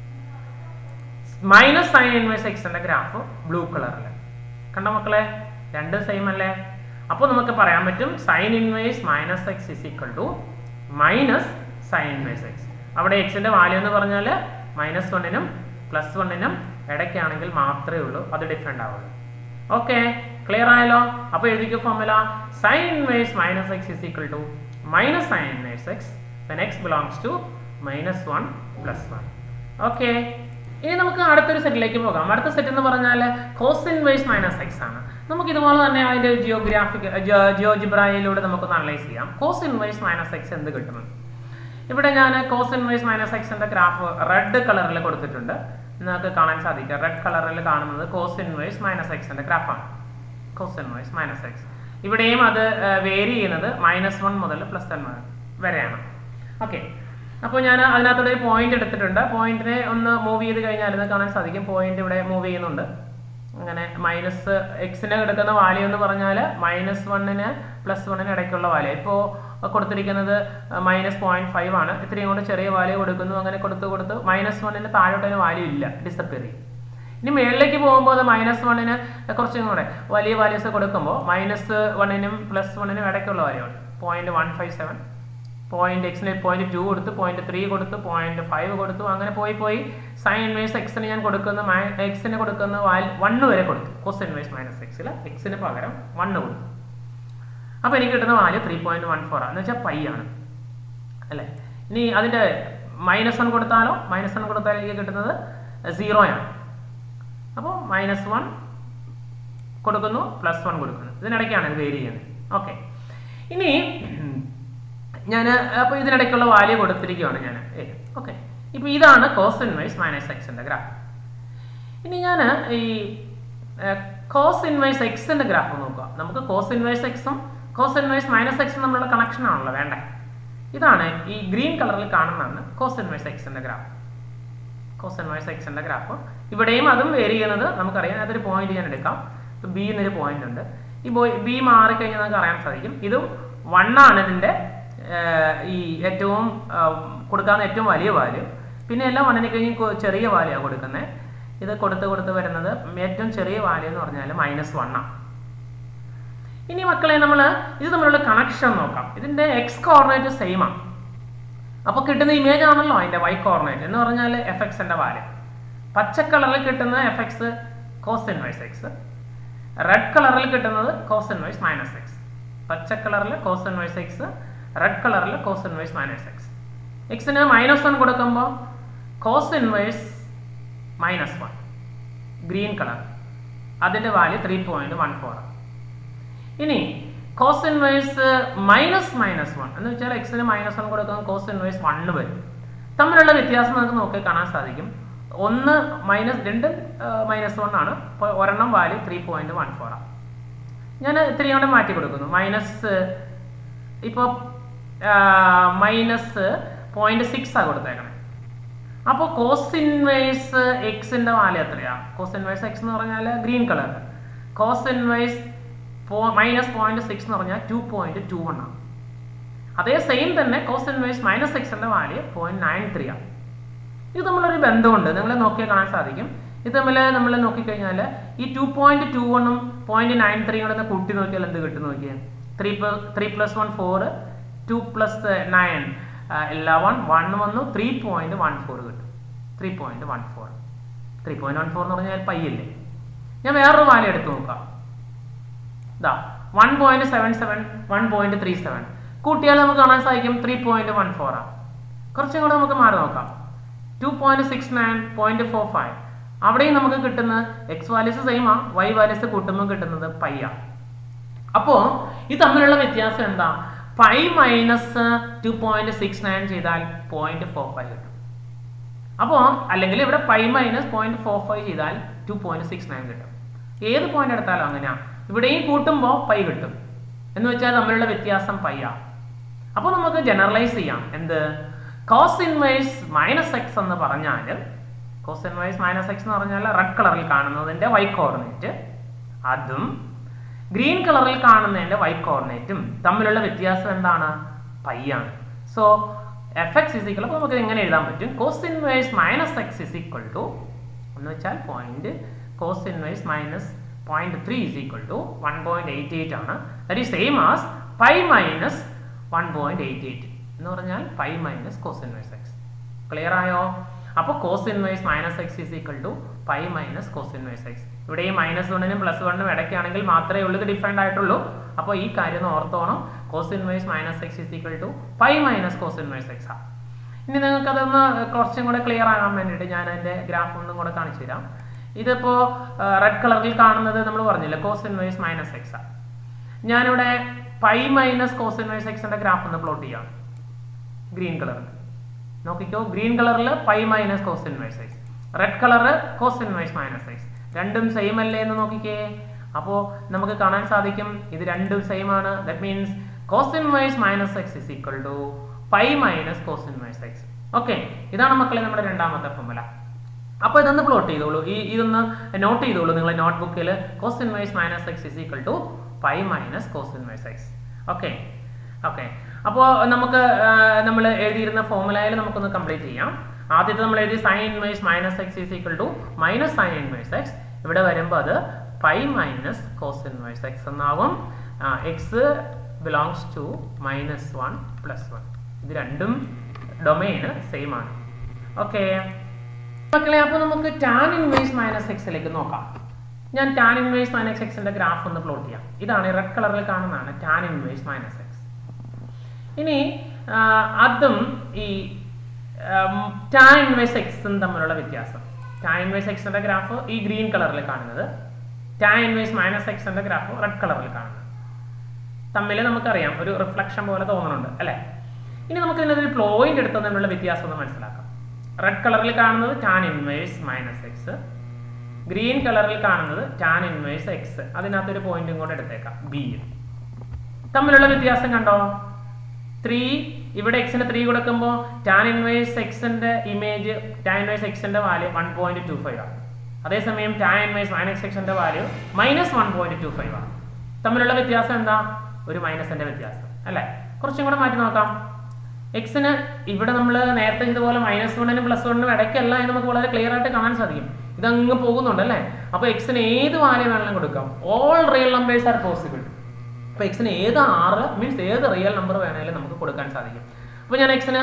സൈൻ ഇൻവേഴ്സ് എക്സിന്റെ ഗ്രാഫ് ബ്ലൂ കളറിൽ. കണ്ടോ മക്കളെ? രണ്ട് സെയിം അല്ലേ? അപ്പോൾ നമുക്ക് പറയാൻ പറ്റും sine inverse -x is equal to sine inverse x. അവിടെ എക്സിന്റെ വാല്യൂ എന്ന് പറഞ്ഞാൽ -1നും +1നും ഇടയ്ക്കാണെങ്കിൽ മാത്രമേ ഉള്ളൂ അത് ഡിഫറെന്റ് ആവുള്ളൂ. ഓക്കെ, ക്ലിയർ ആയല്ലോ? അപ്പോൾ എഴുതിക്കോ formula sine inverse -x is equal to sine inverse x when x belongs to -1 + 1. Okay, ഇനി നമുക്ക് അടുത്തൊരു സെറ്റിലേക്ക് പോകാം. അടുത്ത സെറ്റ് എന്ന് പറഞ്ഞാൽ കോസ് ഇൻവേഴ്സ് മൈനസ് എക്സ് ആണ്. നമുക്ക് ഇതുപോലെ തന്നെ അതിന്റെ ജിയോജിബ്രയിലൂടെ നമുക്കൊന്ന് അനലൈസ് ചെയ്യാം. കോസ് ഇൻവേഴ്സ് മൈനസ് എക്സ് എന്ത് കിട്ടുമെന്ന്. ഇവിടെ ഞാൻ കോസ് ഇൻവേഴ്സ് മൈനസ് എക്സിന്റെ ഗ്രാഫ് റെഡ് കളറിൽ കൊടുത്തിട്ടുണ്ട്. നിങ്ങൾക്ക് കാണാൻ സാധിക്കുക, റെഡ് കളറിൽ കാണുന്നത് കോസ് ഇൻവേഴ്സ് മൈനസ് എക്സിന്റെ ഗ്രാഫാണ്. കോസ് ഇൻവേഴ്സ് മൈനസ് എക്സ് ഇവിടെയും അത് വേരി ചെയ്യുന്നത് -1 മുതൽ +1 വരെയാണ്. ഓക്കെ, അപ്പോൾ ഞാൻ അതിനകത്തൂടെ ഒരു പോയിന്റ് എടുത്തിട്ടുണ്ട്. പോയിന്റിനെ ഒന്ന് മൂവ് ചെയ്ത് കഴിഞ്ഞാൽ ഇത് കാണാൻ സാധിക്കും. പോയിന്റ് ഇവിടെ മൂവ് ചെയ്യുന്നുണ്ട്. അങ്ങനെ മൈനസ് എക്സിന് എടുക്കുന്ന വാല്യൂ എന്ന് പറഞ്ഞാൽ -1ന് +1ന് ഇടയ്ക്കുള്ള വാല്യൂ. ഇപ്പോൾ കൊടുത്തിരിക്കുന്നത് -0.5 ആണ്. ഇത്രയും കൊണ്ട് ചെറിയ വാല്യൂ കൊടുക്കുന്നു. അങ്ങനെ കൊടുത്ത് -1ന് താഴോട്ടതിന് വാല്യൂ ഇല്ല, ഡിസപ്പിയർ ചെയ്യും. ഇനി മേളിലേക്ക് പോകുമ്പോൾ അത് -1ന് കുറച്ചും കൂടെ വലിയ വാല്യൂസ് കൊടുക്കുമ്പോൾ -1നും +1നും ഇടയ്ക്കുള്ള വാല്യൂ ഉണ്ട്. 0.157, പോയിന്റ് എക്സിന് 0.2 കൊടുത്ത്, 0.3 കൊടുത്ത്, 0.5 കൊടുത്തു. അങ്ങനെ പോയി സൈൻ ഇൻവേഴ്സ് എക്സിന് ഞാൻ കൊടുക്കുന്ന എക്സിന് കൊടുക്കുന്ന 1 വരെ കൊടുത്തു. കോസ് ഇൻവേഴ്സ് മൈനസ് എക്സിൽ എക്സിന് പകരം 1 കൊടുത്തു. അപ്പോൾ എനിക്ക് കിട്ടുന്ന വാല്യൂ 3.14 എന്ന് വെച്ചാൽ പൈ ആണ് അല്ലേ. ഇനി അതിൻ്റെ -1 കൊടുത്താലോ, -1 കൊടുത്താൽ എനിക്ക് കിട്ടുന്നത് 0 ആണ്. അപ്പോൾ -1 കൊടുക്കുന്നു, +1 കൊടുക്കുന്നു. ഇതിനിടയ്ക്കാണ് ഇത് വേരി ചെയ്യുന്നത്. ഓക്കെ, ഇനി ഞാൻ അപ്പോൾ ഇതിനിടയ്ക്കുള്ള വാല്യൂ കൊടുത്തിരിക്കുകയാണ് ഞാൻ. ഓക്കെ, ഇപ്പോൾ ഇതാണ് കോസ് ഇൻവേഴ്സ് മൈനസ് എക്സിൻ്റെ ഗ്രാഫ്. ഇനി ഞാൻ ഈ കോസ് ഇൻവേഴ്സ് എക്സിൻ്റെ ഗ്രാഫ് നോക്കുക. നമുക്ക് കോസ് ഇൻവേഴ്സ് എക്സും കോസ് ഇൻവേഴ്സ് മൈനസ് എക്സും തമ്മിലുള്ള കണക്ഷൻ ആണല്ലോ വേണ്ടേ. ഇതാണ് ഈ ഗ്രീൻ കളറിൽ കാണുന്നതാണ് കോസ് ഇൻവേഴ്സ് എക്സിൻ്റെ ഗ്രാഫ്. കോസ് ഇൻവേഴ്സ് എക്സിൻ്റെ ഗ്രാഫ് ഇവിടെയും അതും വേരി ചെയ്യുന്നത് നമുക്കറിയാം. അതൊരു പോയിന്റ് ഞാൻ എടുക്കാം. ബി എന്നൊരു പോയിന്റ് ഉണ്ട്. ഈ ബി മാറിക്കഴിഞ്ഞാൽ നമുക്ക് അറിയാൻ സാധിക്കും ഇതും 1 ആണ് ഇതിൻ്റെ ഈ ഏറ്റവും കൊടുക്കാവുന്ന ഏറ്റവും വലിയ വാല്യൂ. പിന്നെ എല്ലാം 1ന് കഴിഞ്ഞ് ചെറിയ വാല്യൂ ആണ് കൊടുക്കുന്നത്. ഇത് കൊടുത്ത് വരുന്നത് ഏറ്റവും ചെറിയ വാല്യൂ എന്ന് പറഞ്ഞാൽ -1 ആണ്. ഇനി മക്കളെ നമ്മൾ ഇത് തമ്മിലുള്ള കണക്ഷൻ നോക്കാം. ഇതിൻ്റെ എക്സ് കോർഡിനേറ്റ് സെയിം ആണ്. അപ്പോൾ കിട്ടുന്ന ഇമേജ് ആണല്ലോ അതിൻ്റെ y കോർഡിനേറ്റ് എന്ന് പറഞ്ഞാൽ fxന്റെ വാല്യൂ. പച്ച കളറിൽ കിട്ടുന്ന fx cos inverse x, red കളറിൽ കിട്ടുന്നത് കോസ് ഇൻവേഴ്സ് മൈനസ് എക്സ്. പച്ച കളറിൽ കോസ് ഇൻവേഴ്സ് എക്സ്, റെഡ് കളറിൽ കോസ് ഇൻവേഴ്സ് മൈനസ് എക്സ്. എക്സിന് -1 കൊടുക്കുമ്പോൾ കോസ് ഇൻവേഴ്സ് -1 ഗ്രീൻ കളർ, അതിൻ്റെ വാല്യൂ 3.14. ഇനി കോസ് ഇൻവേഴ്സ് -1 എന്ന് വെച്ചാൽ എക്സിന് -1 കൊടുക്കുമ്പോൾ കോസ് ഇൻവേഴ്സ് 1 വരും. തമ്മിലുള്ള വ്യത്യാസം നമുക്ക് നോക്കി കാണാൻ സാധിക്കും. 1 -2 -1 ആണ്. അപ്പോൾ ഒരെണ്ണം വാല്യൂ 3.14 ആണ്. ഞാൻ ഇത്രയും കൂടെ മാറ്റി കൊടുക്കുന്നു. ഇപ്പോൾ -0.6 ആണ് കൊടുത്തേക്കണേ. അപ്പോൾ കോസ് ഇൻവേഴ്സ് എക്സിൻ്റെ വാല്യൂ എത്രയാണ്? കോസ് ഇൻവേഴ്സ് എക്സ് എന്ന് പറഞ്ഞാൽ ഗ്രീൻ കളർ, കോസ് ഇൻവേഴ്സ് -0.6 എന്ന് പറഞ്ഞാൽ 2.21 ആണ്. അതേ സെയിം തന്നെ കോസ് ഇൻവേഴ്സ് മൈനസ് എക്സിൻ്റെ വാല്യൂ 0.93 ആണ്. ഇത് തമ്മിലൊരു ബന്ധമുണ്ട്, നിങ്ങൾ നോക്കിയാൽ കാണാൻ സാധിക്കും. ഇത് തമ്മിൽ നമ്മൾ നോക്കിക്കഴിഞ്ഞാൽ ഈ 2.21ഉം 0.93 കൂടെ കൂട്ടി നോക്കിയാൽ എന്ത് കിട്ടും നോക്കിയാൽ 3 + 1 4, 2 + 9 11, 1 വന്നു 3.14 കിട്ടും. 3.14 എന്ന് പറഞ്ഞാൽ പയ്യല്ലേ. ഞാൻ വേറൊരു വാല്യൂ എടുത്ത് നോക്കാം. ഇതാ 1.77, 1.37 കൂട്ടിയാൽ നമുക്ക് കാണാൻ സാധിക്കും 3.14 ആണ്. കുറച്ചും കൂടെ നമുക്ക് മാറി നോക്കാം. 2.69, 0.45 അവിടെയും നമുക്ക് കിട്ടുന്ന എക്സ് വാല്യൂസ് സെയിം ആ, വൈ വാല്യൂസ് കൂട്ടുമ്പോൾ കിട്ടുന്നത് പൈ ആണ്. അപ്പോൾ ഇത് തമ്മിലുള്ള വ്യത്യാസം എന്താ? പൈ -2.69 ചെയ്താൽ 0.45 കിട്ടും. അപ്പോൾ അല്ലെങ്കിൽ ഇവിടെ പൈ -0.45 ചെയ്താൽ 2.69 കിട്ടും. ഏത് പോയിന്റ് എടുത്താലും അങ്ങനെയാണ്. ഇവിടെയും കൂട്ടുമ്പോൾ പൈ കിട്ടും. എന്ന് വെച്ചാൽ തമ്മിലുള്ള വ്യത്യാസം പൈ ആണ്. അപ്പോൾ നമുക്ക് ജനറലൈസ് ചെയ്യാം. എന്ത്? കോസ് ഇൻവേഴ്സ് മൈനസ് എക്സ് എന്ന് പറഞ്ഞാൽ, കോസ് ഇൻവേഴ്സ് മൈനസ് എക്സ് എന്ന് പറഞ്ഞാൽ റെഡ് കളറിൽ കാണുന്നതിൻ്റെ y കോർഡിനേറ്റ്, അതും ഗ്രീൻ കളറിൽ കാണുന്നതിൻ്റെ y കോർഡിനേറ്റും തമ്മിലുള്ള വ്യത്യാസം എന്താണ്? പൈ ആണ്. സോ fx = അപ്പോൾ നമുക്ക് എങ്ങനെ എഴുതാൻ പറ്റും? കോസ് ഇൻവേഴ്സ് മൈനസ് എക്സ് = എന്ന് വെച്ചാൽ പോയിന്റ് കോസ് ഇൻവേഴ്സ് -0.3 = 1.88 ആണ്. That is same as pi -1.88 എന്ന് പറഞ്ഞാൽ pi minus cos inverse x. Clear ആയോ? അപ്പോൾ cos inverse minus x pi minus cos inverse x. ഇവിടെ ഈ -1നും +1നും ഇടയ്ക്കാണെങ്കിൽ മാത്രമേ ഉള്ളൂ ഇത് ഡിഫറെൻ്റ് ആയിട്ടുള്ളൂ. അപ്പോൾ ഈ കാര്യം ഓർത്തോണം. Cos inverse minus x pi minus cos inverse x ആണ്. ഇനി നിങ്ങൾക്ക് അതൊന്ന് കുറച്ചും കൂടെ ക്ലിയർ ആകാൻ വേണ്ടിയിട്ട് ഞാൻ അതിൻ്റെ ഗ്രാഫ് ഒന്നും കൂടെ കാണിച്ചു തരാം. ഇതിപ്പോൾ റെഡ് കളറിൽ കാണുന്നത് നമ്മൾ പറഞ്ഞില്ല കോസ് ഇൻവേഴ്സ് മൈനസ് എക്സ് ആണ്. ഞാനിവിടെ പൈ മൈനസ് കോസ് ഇൻവേഴ്സ് എക്സിന്റെ ഗ്രാഫ് ഒന്ന് പ്ലോട്ട് ചെയ്യാം. ഗ്രീൻ കളറിൽ നോക്കിക്കോ, ഗ്രീൻ കളറിൽ pi minus cos inverse x, red colour cos inverse minus x. രണ്ടും സെയിം അല്ലേ എന്ന് നോക്കിക്കേ. അപ്പോൾ നമുക്ക് കാണാൻ സാധിക്കും ഇത് രണ്ടും സെയിം ആണ്. That means cos inverse minus x is equal to pi minus cos inverse x. Okay, ഇതാണ് മക്കളെ നമ്മുടെ രണ്ടാമത്തെ ഫോർമുല. അപ്പോൾ ഇതൊന്ന് പ്ലോട്ട് ചെയ്തോളൂ, ഇതൊന്ന് നോട്ട് ചെയ്തോളൂ നിങ്ങൾ നോട്ട്ബുക്കിൽ. Cos inverse minus x is equal to pi minus cos inverse x. Okay okay, അപ്പോൾ നമുക്ക് നമ്മൾ എഴുതിയിരുന്ന ഫോർമുലയിൽ നമുക്കൊന്ന് കംപ്ലീറ്റ് ചെയ്യാം. ആദ്യത്തെ നമ്മൾ എഴുതി sine inverse minus x is equal to minus sine inverse x. ഇവിടെ വരുമ്പോൾ അത് pi minus cos inverse x എന്നാവും. X belongs to -1 + 1. ഇത് രണ്ടും ഡൊമെയിന് സെയിം ആണ്. ഓക്കെ മക്കളെ, അപ്പോൾ നമുക്ക് ടാൻ ഇൻവേഴ്സ് മൈനസ് എക്സിലേക്ക് നോക്കാം. ഞാൻ ടാൻ ഇൻവേഴ്സ് മൈനസ് എക്സിന്റെ ഗ്രാഫ് ഒന്ന് പ്ലോട്ട് ചെയ്യാം. ഇതാണ് റെഡ് കളറിൽ കാണുന്നതാണ് ടാൻ ഇൻവേഴ്സ് മൈനസ് എക്സ്. ഇനി അതും ഈ ടാൻ ഇൻവേഴ്സ് എക്സും തമ്മിലുള്ള വ്യത്യാസം. ടാൻ ഇൻവേഴ്സ് എക്സിന്റെ ഗ്രാഫ് ഈ ഗ്രീൻ കളറിൽ കാണുന്നത്, ടാൻ ഇൻവേഴ്സ് മൈനസ് എക്സിന്റെ ഗ്രാഫ് റെഡ് കളറിൽ കാണുന്നത്. തമ്മിൽ നമുക്കറിയാം ഒരു റിഫ്ലക്ഷൻ പോലെ തോന്നുന്നുണ്ട് അല്ലേ. ഇനി നമുക്ക് ഇതിനൊരു പോയിന്റ് എടുത്ത് തമ്മിലുള്ള വ്യത്യാസം ഒന്ന് മനസ്സിലാക്കാം. റെഡ് കളറിൽ കാണുന്നത് tan inverse minus x, green കളറിൽ കാണുന്നത് ടാൻ ഇൻവേഴ്സ് എക്സ്. അതിനകത്തൊരു പോയിന്റും കൂടെ എടുത്തേക്കാം, ബി. തമ്മിലുള്ള വ്യത്യാസം കണ്ടോ? 3 ഇവിടെ എക്സിന് 3 കൊടുക്കുമ്പോൾ ടാൻ ഇൻവേഴ്സ് എക്സിന്റെ ഇമേജ് ടാൻ ഇൻവേഴ്സ് എക്സിന്റെ വാല്യൂ 1.25 ആണ്. അതേസമയം ടാൻ ഇൻവേഴ്സ് മൈനസ് എക്സിന്റെ വാല്യൂ -1.25 ആണ്. തമ്മിലുള്ള വ്യത്യാസം എന്താ? ഒരു മൈനസിന്റെ വ്യത്യാസം അല്ലേ. കുറച്ചും കൂടെ മാറ്റി നോക്കാം. എക്സിന് ഇവിടെ നമ്മൾ നേരത്തെ ഇതുപോലെ -1നും +1നും ഇടയ്ക്കല്ല എന്ന് നമുക്ക് വളരെ ക്ലിയർ ആയിട്ട് കാണാൻ സാധിക്കും. ഇതങ്ങ് പോകുന്നുണ്ട് അല്ലേ. അപ്പോൾ എക്സിന് ഏത് വാല്യൂ വേണമെങ്കിലും കൊടുക്കാം. All real numbers are possible. അപ്പോൾ എക്സിന് ഏത് മീൻസ് ഏത് റിയൽ നമ്പർ വേണമെങ്കിലും നമുക്ക് കൊടുക്കാൻ സാധിക്കും. അപ്പോൾ ഞാൻ എക്സിന്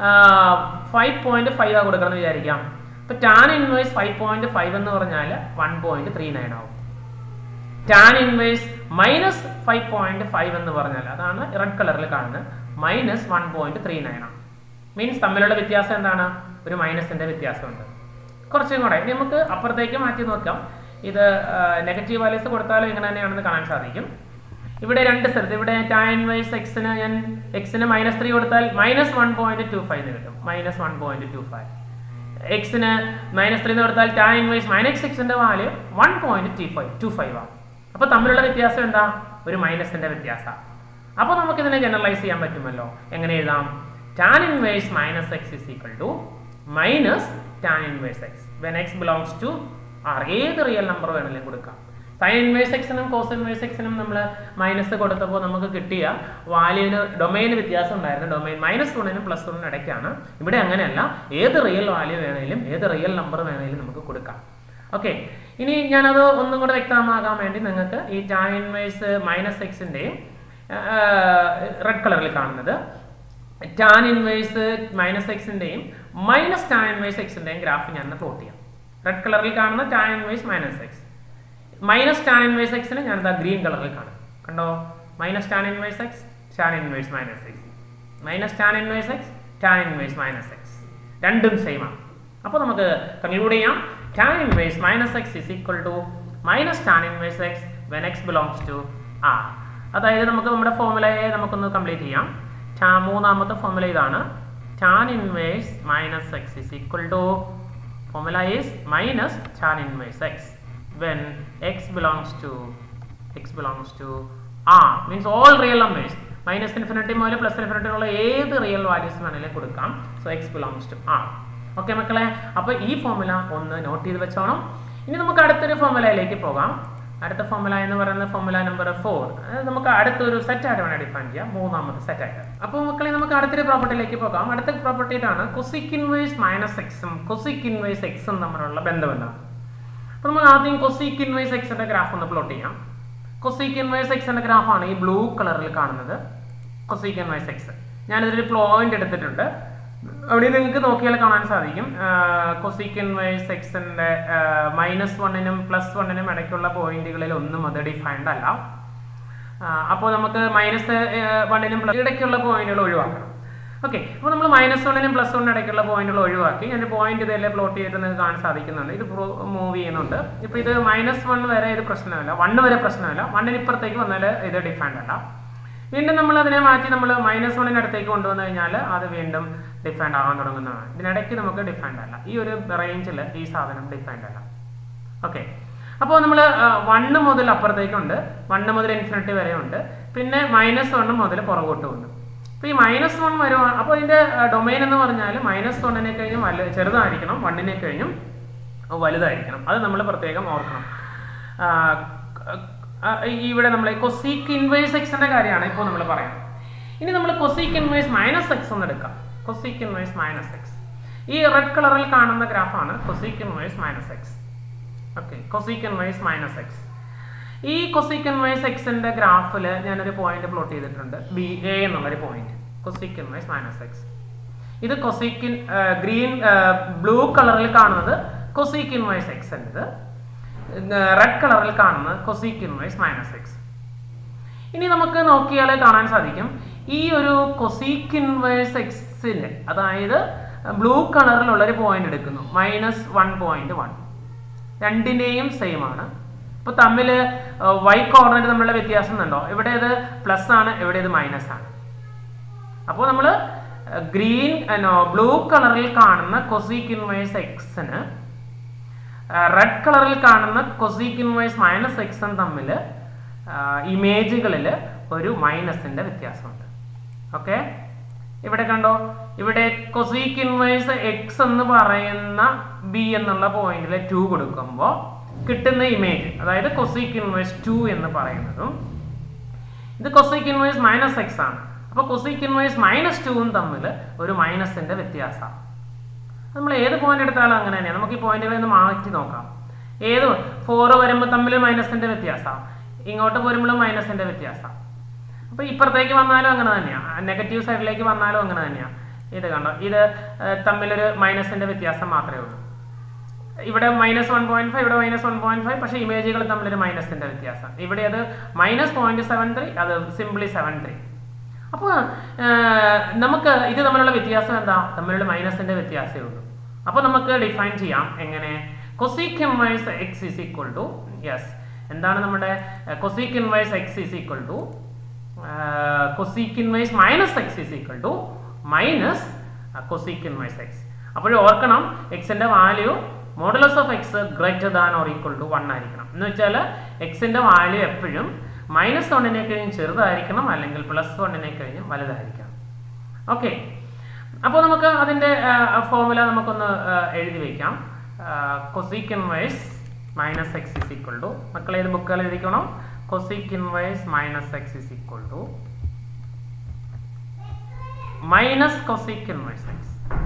5.5 കൊടുക്കണം എന്ന് വിചാരിക്കാം. അപ്പോൾ ടാൻ ഇൻവേഴ്സ് 5.5 എന്ന് പറഞ്ഞാൽ 1.39 ആവും. ടാൻ ഇൻവേഴ്സ് -5.5 എന്ന് പറഞ്ഞാൽ അതാണ് റെഡ് കളറിൽ കാണുന്നത് -1.39 ആണ്. മീൻസ് തമ്മിലുള്ള വ്യത്യാസം എന്താണ്? ഒരു മൈനസിന്റെ വ്യത്യാസമുണ്ട്. കുറച്ചും കൂടെ ഇനി നമുക്ക് അപ്പുറത്തേക്ക് മാറ്റി നോക്കാം. ഇത് നെഗറ്റീവ് വാല്യൂസ് കൊടുത്താലും ഇങ്ങനെ തന്നെയാണെന്ന് കാണാൻ സാധിക്കും. ഇവിടെ രണ്ട് സ്ഥലത്ത് ഇവിടെ ടാൻ ഇൻവേഴ്സ് എക്സിന് ഞാൻ എക്സിന് -3 കൊടുത്താൽ -1.25 എന്ന് കിട്ടും. -1.25. എക്സിന് -3 എന്ന് കൊടുത്താൽ ടാൻ ഇൻവേഴ്സ് മൈനസ് എക്സിന്റെ വാല്യൂ 1.25 ആണ്. അപ്പോൾ തമ്മിലുള്ള വ്യത്യാസം എന്താ? ഒരു മൈനസിന്റെ വ്യത്യാസം. അപ്പോൾ നമുക്ക് ഇതിനെ ജനറലൈസ് ചെയ്യാൻ പറ്റുമല്ലോ. എങ്ങനെ എഴുതാം? Tan inverse minus x is equal to minus tan inverse x when x belongs to R. ഏത് റിയൽ നമ്പർ വേണമെങ്കിലും കൊടുക്കാം. സൈൻ ഇൻവേഴ്സ് എക്സിനും കോസ് ഇൻവേഴ്സ് എക്സിനും നമ്മൾ മൈനസ് കൊടുത്തപ്പോൾ നമുക്ക് കിട്ടിയ വാല്യൂവിന് ഡൊമൈന് വ്യത്യാസം ഉണ്ടായിരുന്നു. ഡൊമൈൻ -1നും +1നും ഇടയ്ക്കാണ്. ഇവിടെ അങ്ങനെയല്ല, ഏത് റിയൽ വാല്യൂ വേണമെങ്കിലും ഏത് റിയൽ നമ്പർ വേണമെങ്കിലും നമുക്ക് കൊടുക്കാം. ഓക്കെ, ഇനി ഞാനത് ഒന്നും കൂടെ വ്യക്തമാകാൻ വേണ്ടി നിങ്ങൾക്ക് ഈ ടാൻ ഇൻവേഴ്സ് മൈനസ് എക്സിൻ്റെയും റെഡ് കളറിൽ കാണുന്നത് ടാൻ ഇൻവേഴ്സ് മൈനസ് എക്സിൻ്റെയും മൈനസ് ടാൻ ഇൻവേഴ്സ് എക്സിൻ്റെയും ഗ്രാഫ് ഞാൻ പ്ലോട്ട് ചെയ്യാം. റെഡ് കളറിൽ കാണുന്ന tan inverse minus x, minus tan inverse എക്സിന് ഞാൻ എന്താ ഗ്രീൻ കളറിൽ കാണും. കണ്ടോ? Minus tan inverse x, tan inverse minus x, minus tan inverse x, tan inverse minus x. രണ്ടും സെയിം ആണ്. അപ്പോൾ നമുക്ക് കൺക്ലൂഡ് ചെയ്യാം. Tan inverse minus x is equal to minus tan inverse x when x belongs to R. അതായത് നമുക്ക് നമ്മുടെ ഫോർമുലയെ നമുക്കൊന്ന് complete ചെയ്യാം. മൂന്നാമത്തെ ഫോർമുല ഇതാണ്. Tan inverse minus x is equal to formula is minus tan inverse x when x belongs to r means all real numbers -∞ മുതൽ +∞ ഉള്ള ഏത് റിയൽ വാല്യൂസ് വേണമെങ്കിലും കൊടുക്കാം. So x belongs to r. Okay മക്കളെ, അപ്പോൾ ഈ formula ഒന്ന് not ചെയ്ത് വെച്ചോണം. ഇനി നമുക്ക് അടുത്തൊരു ഫോർമുലയിലേക്ക് പോകാം. അടുത്ത ഫോർമുല എന്ന് പറയുന്നത് ഫോർമുല നമ്പർ 4. നമുക്ക് അടുത്തൊരു സെറ്റായിട്ട് വേണം ഡിഫൈൻ ചെയ്യാം, മൂന്നാമത്തെ സെറ്റായിട്ട്. അപ്പോൾ മക്കളെ നമുക്ക് അടുത്തൊരു പ്രോപ്പർട്ടിയിലേക്ക് പോകാം. അടുത്ത പ്രോപ്പർട്ടി ഇതാണ്. കൊസിക് ഇൻവേഴ്സ് മൈനസ് എക്സും കൊസിക് ഇൻവേഴ്സ് എക്സും തമ്മിലുള്ള ബന്ധം എന്താണ്? അപ്പോൾ നമ്മൾ ആദ്യം കൊസീക് ഇൻവേഴ്സ് എക്സിന്റെ ഗ്രാഫ് ഒന്ന് പ്ലോട്ട് ചെയ്യാം. കൊസീക് ഇൻവേഴ്സ് എക്സിന്റെ ഗ്രാഫാണ് ഈ ബ്ലൂ കളറിൽ കാണുന്നത്. കൊസീക് ഇൻവേഴ്സ് എക്സ് ഞാനിതൊരു പോയിന്റ് എടുത്തിട്ടുണ്ട്. അവിടെ നിങ്ങൾക്ക് നോക്കിയാൽ കാണാൻ സാധിക്കും കൊസീക് ഇൻവേഴ്സ് എക്സിന്റെ -1നും +1നും ഇടയ്ക്കുള്ള പോയിന്റുകളിൽ ഒന്നും അത് ഡിഫൈൻഡ് അല്ല. അപ്പോൾ നമുക്ക് -1നും ഇടയ്ക്കുള്ള പോയിന്റുകൾ ഒഴിവാക്കണം. ഓക്കെ, അപ്പോൾ നമ്മൾ -1നും +1 ഇടയ്ക്കുള്ള പോയിന്റുകൾ ഒഴിവാക്കി. ഞാൻ പോയിന്റ് ഇതല്ലേ പ്ലോട്ട് ചെയ്തിട്ട് നിങ്ങൾക്ക് കാണാൻ സാധിക്കുന്നുണ്ട്. ഇത് മൂവ് ചെയ്യുന്നുണ്ട്. ഇപ്പോൾ ഇത് -1 വരെ ഇത് പ്രശ്നമില്ല, 1 വരെ പ്രശ്നമില്ല. 1ന് ഇപ്പുറത്തേക്ക് വന്നാൽ ഇത് ഡിഫൈൻഡ് അല്ല. വീണ്ടും നമ്മൾ അതിനെ മാറ്റി നമ്മൾ -1ന് അടുത്തേക്ക് കൊണ്ടുവന്നു കഴിഞ്ഞാൽ അത് വീണ്ടും ഡിഫൈൻഡ് ആകാൻ തുടങ്ങുന്നതാണ്. ഇതിനിടയ്ക്ക് നമുക്ക് ഡിഫൈൻഡ് അല്ല. ഈ ഒരു റേഞ്ചിൽ ഈ സാധനം ഡിഫൈൻഡ് അല്ല. ഓക്കെ, അപ്പോൾ നമ്മൾ 1 മുതൽ അപ്പുറത്തേക്കുണ്ട്, 1 മുതൽ ഇൻഫിനിറ്റി വരെ ഉണ്ട്, പിന്നെ -1 മുതൽ പുറകോട്ടും ഉണ്ട്. അപ്പോൾ ഈ -1 വരുവാണ്. അപ്പോൾ ഇതിൻ്റെ ഡൊമൈൻ എന്ന് പറഞ്ഞാൽ -1നെ കഴിഞ്ഞും ചെറുതായിരിക്കണം, 1നെ കഴിഞ്ഞും വലുതായിരിക്കണം. അത് നമ്മൾ പ്രത്യേകം ഓർക്കണം. ഇവിടെ നമ്മൾ കൊസീക് ഇൻവേഴ്സ് എക്സിന്റെ കാര്യമാണ് ഇപ്പോൾ നമ്മൾ പറയാം. ഇനി നമ്മൾ കൊസീക് ഇൻവേഴ്സ് -x എന്ന് എടുക്കാം. കൊസീക് ഇൻവേഴ്സ് -x, ഈ റെഡ് കളറിൽ കാണുന്ന ഗ്രാഫാണ് cosec inverse -x. Okay, cosec inverse -x. ഈ കൊസീക് ഇൻവേഴ്സ് എക്സിന്റെ ഗ്രാഫിൽ ഞാനൊരു പോയിന്റ് പ്ലോട്ട് ചെയ്തിട്ടുണ്ട്, BA എന്നുള്ളൊരു പോയിന്റ്. കൊസീക് ഇൻവേഴ്സ് -x, ഇത് കൊസീക് ബ്ലൂ കളറിൽ കാണുന്നത് കൊസീക് ഇൻവേഴ്സ് എക്സ് എന്നത്, റെഡ് കളറിൽ കാണുന്നത് കൊസീക് ഇൻവേഴ്സ് -x. ഇനി നമുക്ക് നോക്കിയാൽ കാണാൻ സാധിക്കും ഈ ഒരു കൊസീക് ഇൻവേഴ്സ് എക്സിൽ, അതായത് ബ്ലൂ കളറിലുള്ളൊരു പോയിന്റ് എടുക്കുന്നു, -1.1. രണ്ടിൻ്റെയും സെയിം ആണ്. ഇപ്പോൾ തമ്മിൽ y കോർഡിനേറ്റ് തമ്മിലുള്ള വ്യത്യാസം ഉണ്ടോ? ഇവിടെ ഇത് പ്ലസ് ആണ്, ഇവിടെ ഇത് മൈനസ് ആണ്. അപ്പോൾ നമ്മൾ ബ്ലൂ കളറിൽ കാണുന്ന കൊസീക് ഇൻവേഴ്സ് എക്സിന് റെഡ് കളറിൽ കാണുന്ന കൊസീക് ഇൻവേഴ്സ് -x തമ്മിൽ ഇമേജുകളിൽ ഒരു മൈനസിന്റെ വ്യത്യാസമുണ്ട്. ഓക്കെ, ഇവിടെ കണ്ടോ, ഇവിടെ കൊസീക് ഇൻവേഴ്സ് എക്സ് എന്ന് പറയുന്ന B എന്നുള്ള പോയിന്റിൽ 2 കൊടുക്കുമ്പോൾ കിട്ടുന്ന ഇമേജ്, അതായത് കൊസീക് ഇൻവേഴ്സ് 2 എന്ന് പറയുന്നതും ഇത് കൊസീക് ഇൻവേഴ്സ് -x ആണ്. അപ്പോൾ കൊസീക് ഇൻവേഴ്സ് -2 തമ്മിൽ ഒരു മൈനസിന്റെ വ്യത്യാസമാണ്. നമ്മൾ ഏത് പോയിന്റ് എടുത്താലും അങ്ങനെ തന്നെയാണ്. നമുക്ക് ഈ പോയിന്റുകളിൽ നിന്ന് മാറ്റി നോക്കാം. ഏത് 4 വരുമ്പോൾ തമ്മിൽ മൈനസിന്റെ വ്യത്യാസമാണ്, ഇങ്ങോട്ട് വരുമ്പോഴും മൈനസിന്റെ വ്യത്യാസമാണ്. അപ്പോൾ ഇപ്പുറത്തേക്ക് വന്നാലും അങ്ങനെ തന്നെയാണ്, നെഗറ്റീവ് സൈഡിലേക്ക് വന്നാലും അങ്ങനെ തന്നെയാണ്. ഇത് കണ്ടോ, ഇത് തമ്മിലൊരു മൈനസിന്റെ വ്യത്യാസം മാത്രമേ ഉള്ളൂ. ഇവിടെ -1.5, ഇവിടെ -1.5, പക്ഷേ ഇമേജുകൾ തമ്മിലൊരു മൈനസിന്റെ വ്യത്യാസം. ഇവിടെ അത് -0.73, അത് സിംപ്ലി 73. അപ്പോൾ നമുക്ക് ഇത് തമ്മിലുള്ള വ്യത്യാസം എന്താ? തമ്മിലുള്ള മൈനസിന്റെ വ്യത്യാസമേ ഉള്ളൂ. അപ്പോൾ നമുക്ക് ഡിഫൈൻ ചെയ്യാം എങ്ങനെ? Cosec inverse x is equal to, എന്താണ് നമ്മുടെ cosec inverse x is equal to cosec inverse -x is equal to minus cosec inverse x. അപ്പോഴും ഓർക്കണം, എക്സിന്റെ value modulus of x greater than or equal to 1 ആയിരിക്കണം. എന്ന് വെച്ചാൽ എക്സിന്റെ value എപ്പോഴും -1നെ കഴിഞ്ഞ് ചെറുതായിരിക്കണം, അല്ലെങ്കിൽ +1നെ കഴിഞ്ഞ് വലുതായിരിക്കണം. ഓക്കെ, അപ്പോൾ നമുക്ക് അതിന്റെ ഫോർമുല നമുക്കൊന്ന് എഴുതി വയ്ക്കാം. Cosec inverse -x is equal to, മക്കളെ ഏത് ബുക്കുകൾ എഴുതിക്കണം? Cosec inverse -x is equal to minus cosec inverse x,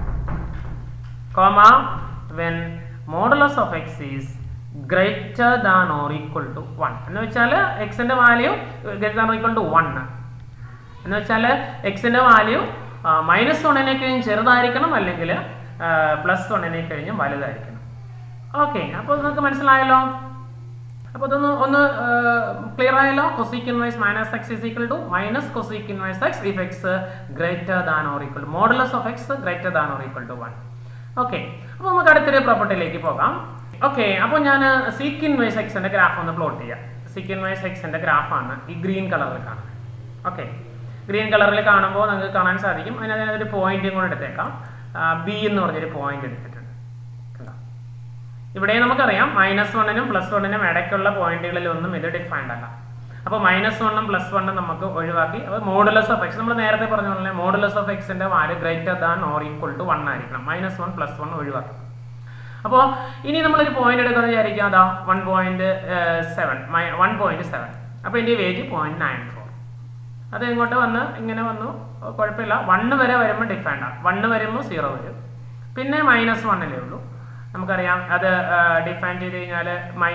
comma when modulus of x is greater than or equal to 1. എന്ന് വെച്ചാൽ എക്സിന്റെ value greater than or equal to 1. എന്ന് വെച്ചാൽ എക്സിന്റെ വാല്യൂ -1നെ കഴിഞ്ഞ് ചെറുതായിരിക്കണം, അല്ലെങ്കിൽ +1നെ കഴിഞ്ഞ് വലുതായിരിക്കണം. ഓക്കെ, അപ്പോൾ നിങ്ങൾക്ക് മനസ്സിലായല്ലോ. അപ്പോൾ ഇതൊന്ന് ക്ലിയർ ആയല്ലോ. Cosec inverse -x is equal to minus cosec inverse x if x greater than or equal to modulus of x greater than or equal to 1. ഓക്കെ, അപ്പോൾ നമുക്ക് അടുത്തൊരു പ്രോപ്പർട്ടിയിലേക്ക് പോകാം. ഓക്കെ, അപ്പോൾ ഞാൻ സീക്ക് ഇൻവേഴ്സ് എക്സിന്റെ ഗ്രാഫ് ഒന്ന് പ്ലോട്ട് ചെയ്യാം. സീക്ക് ഇൻവേഴ്സ് എക്സിന്റെ ഗ്രാഫാണ് ഈ ഗ്രീൻ കളറിൽ കാണുന്നത്. ഓക്കെ, ഗ്രീൻ കളറിൽ കാണുമ്പോൾ നിങ്ങൾക്ക് കാണാൻ സാധിക്കും. അതിനൊരു പോയിന്റും കൂടെ എടുത്തേക്കാം. B എന്ന് പറഞ്ഞൊരു പോയിന്റ് എടുത്തിട്ടുണ്ട്. ഇവിടെ നമുക്കറിയാം -1നും +1നും ഇടയ്ക്കുള്ള പോയിന്റുകളിലൊന്നും ഇത് ഡിഫൈൻഡ് അല്ല. അപ്പോൾ -1ഉം +1ഉം നമുക്ക് ഒഴിവാക്കി. അപ്പോൾ മോഡുലസ് ഓഫ് എക്സ് നമ്മൾ നേരത്തെ പറഞ്ഞ പോലെ മോഡുലസ് ഓഫ് എക്സിന്റെ value greater than or equal to 1 ആയിരിക്കണം. -1 +1 ഒഴിവാക്കി. അപ്പോൾ ഇനി നമ്മളൊരു പോയിന്റ് എടുക്കുന്നത് വിചാരിക്കുക, അതാ 1.7. അപ്പോൾ ഇതിന്റെ വേജ് 0.94. അത് ഇങ്ങോട്ട് വന്ന് ഇങ്ങനെ വന്നു, കുഴപ്പമില്ല. 1 വരെ വരുമ്പോൾ ഡിഫൈൻഡ് ആണ്. 1 വരുമ്പോൾ 0 വരും. പിന്നെ -1 ഉള്ളൂ. നമുക്കറിയാം അത് ഡിഫൈൻ ചെയ്ത് കഴിഞ്ഞാൽ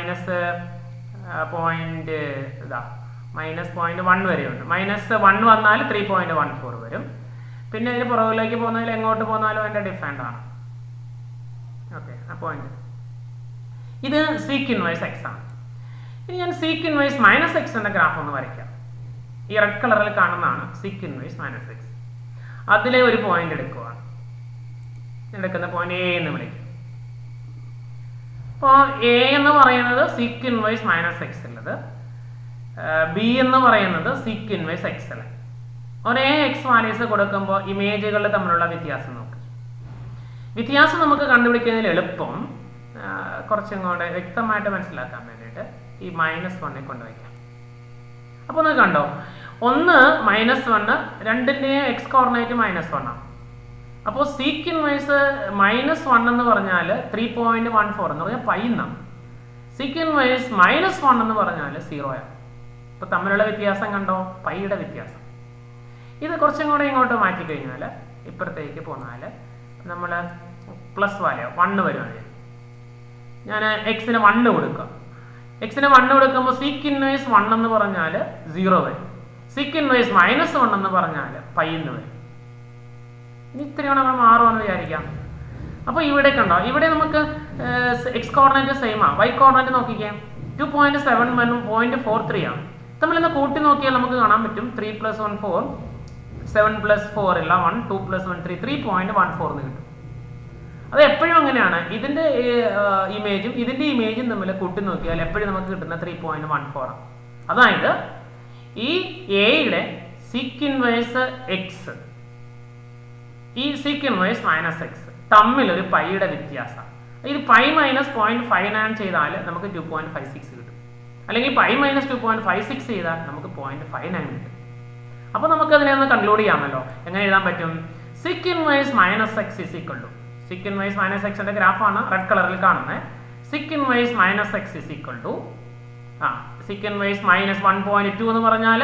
-0.1 വരെയുണ്ട്. -1 വന്നാൽ 3.14 വരും. പിന്നെ ഇതിന് പുറകിലേക്ക് പോകുന്നതിൽ എങ്ങോട്ട് പോന്നാലും അതിൻ്റെ ഡിഫൈൻഡ് ആണ്. ഓക്കെ, ആ പോയിന്റ് ഇത് സീക്ക് ഇൻവേഴ്സ് എക്സ് ആണ്. ഇനി ഞാൻ സീക്ക് ഇൻവേഴ്സ് -x എന്ന ഗ്രാഫ് ഒന്ന് വരയ്ക്കാം. ഈ റെഡ് കളറിൽ കാണുന്നതാണ് സീക്ക് ഇൻവേഴ്സ് -x. അതിലെ ഒരു പോയിന്റ് എടുക്കുകയാണ്. എടുക്കുന്ന പോയിന്റ് എ എന്ന് വിളിക്കും. അപ്പോൾ എ എന്ന് പറയുന്നത് സിക്ക് ഇൻവേഴ്സ് മൈനസ് എക്സ് ഉള്ളത്, ബി എന്ന് പറയുന്നത് സിക്ക് ഇൻവേഴ്സ് എക്സ് അല്ല. ഒരേ എക്സ് വാല്യൂസ് കൊടുക്കുമ്പോൾ ഇമേജുകൾ തമ്മിലുള്ള വ്യത്യാസം നോക്ക്. വ്യത്യാസം നമുക്ക് കണ്ടുപിടിക്കുന്നതിൽ എളുപ്പം കുറച്ചും കൂടെ വ്യക്തമായിട്ട് മനസ്സിലാക്കാൻ വേണ്ടിയിട്ട് ഈ -1 കൊണ്ടുവയ്ക്കാം. അപ്പോൾ ഒന്ന് കണ്ടോ, ഒന്ന് -1, രണ്ടിൻ്റെയും എക്സ് കോർഡിനേറ്റ് -1 ആണ്. അപ്പോൾ സീക്ക് ഇൻവേഴ്സ് -1 എന്ന് പറഞ്ഞാൽ 3.14 എന്ന് പറഞ്ഞാൽ പൈ എന്നാണ്. സീക്ക് ഇൻവേഴ്സ് -1 എന്ന് പറഞ്ഞാൽ 0 ആണ്. അപ്പോൾ തമ്മിലുള്ള വ്യത്യാസം കണ്ടോ, പൈയുടെ വ്യത്യാസം. ഇത് കുറച്ചും കൂടെ ഇങ്ങോട്ട് മാറ്റിക്കഴിഞ്ഞാൽ ഇപ്പുറത്തേക്ക് പോന്നാൽ നമ്മൾ പ്ലസ് വാല്യൂ 1 വരുവാണ്. ഞാൻ എക്സിന് 1 കൊടുക്കാം. എക്സിന് 1 കൊടുക്കുമ്പോൾ സീക്ക് ഇൻവേഴ്സ് 1 എന്ന് പറഞ്ഞാൽ 0 വരും. സീക്ക് ഇൻവേഴ്സ് -1 എന്ന് പറഞ്ഞാൽ പൈ എന്ന് വരും. ഇനി ഇത്രയാണ് നമ്മൾ മാറുമെന്ന് വിചാരിക്കാം. അപ്പോൾ ഇവിടെ കണ്ടോ, ഇവിടെ നമുക്ക് എക്സ് കോർഡിനേറ്റ് സെയിം ആണ്. വൈ കോർഡിനേറ്റ് നോക്കിക്കാം, 2.71 0.43 ആണ്. തമ്മിലൊന്ന് കൂട്ടി നോക്കിയാൽ നമുക്ക് കാണാൻ പറ്റും 3 + 1 4, 7 + 4 ഇല്ല 1, 2 + 1 3, 3.14 എന്ന് കിട്ടും. അത് എപ്പോഴും അങ്ങനെയാണ്. ഇതിൻ്റെ ഇമേജും ഇതിൻ്റെ ഇമേജും തമ്മിൽ കൂട്ടി നോക്കിയാൽ എപ്പോഴും നമുക്ക് കിട്ടുന്ന 3.14 ആണ്. അതായത് ഈ എയുടെ സീക്ക് ഇൻവേഴ്സ് എക്സ്, ഈ സീക്ക് ഇൻവേഴ്സ് -x തമ്മിലൊരു പൈയുടെ വ്യത്യാസം. ഇത് പൈ -0.59 ചെയ്താൽ നമുക്ക് 2.56 കിട്ടും. അല്ലെങ്കിൽ പൈ -2.56 ചെയ്താൽ നമുക്ക് 0.59 കിട്ടും. അപ്പോൾ നമുക്ക് അതിനെ ഒന്ന് കൺക്ലൂഡ് ചെയ്യാമല്ലോ. എങ്ങനെ എഴുതാൻ പറ്റും? Sec inverse -x is equal to, sec inverse -xന്റെ ഗ്രാഫാണ് റെഡ് കളറിൽ കാണുന്നത്. Sec inverse -x is equal to sec inverse -1.2 എന്ന് പറഞ്ഞാൽ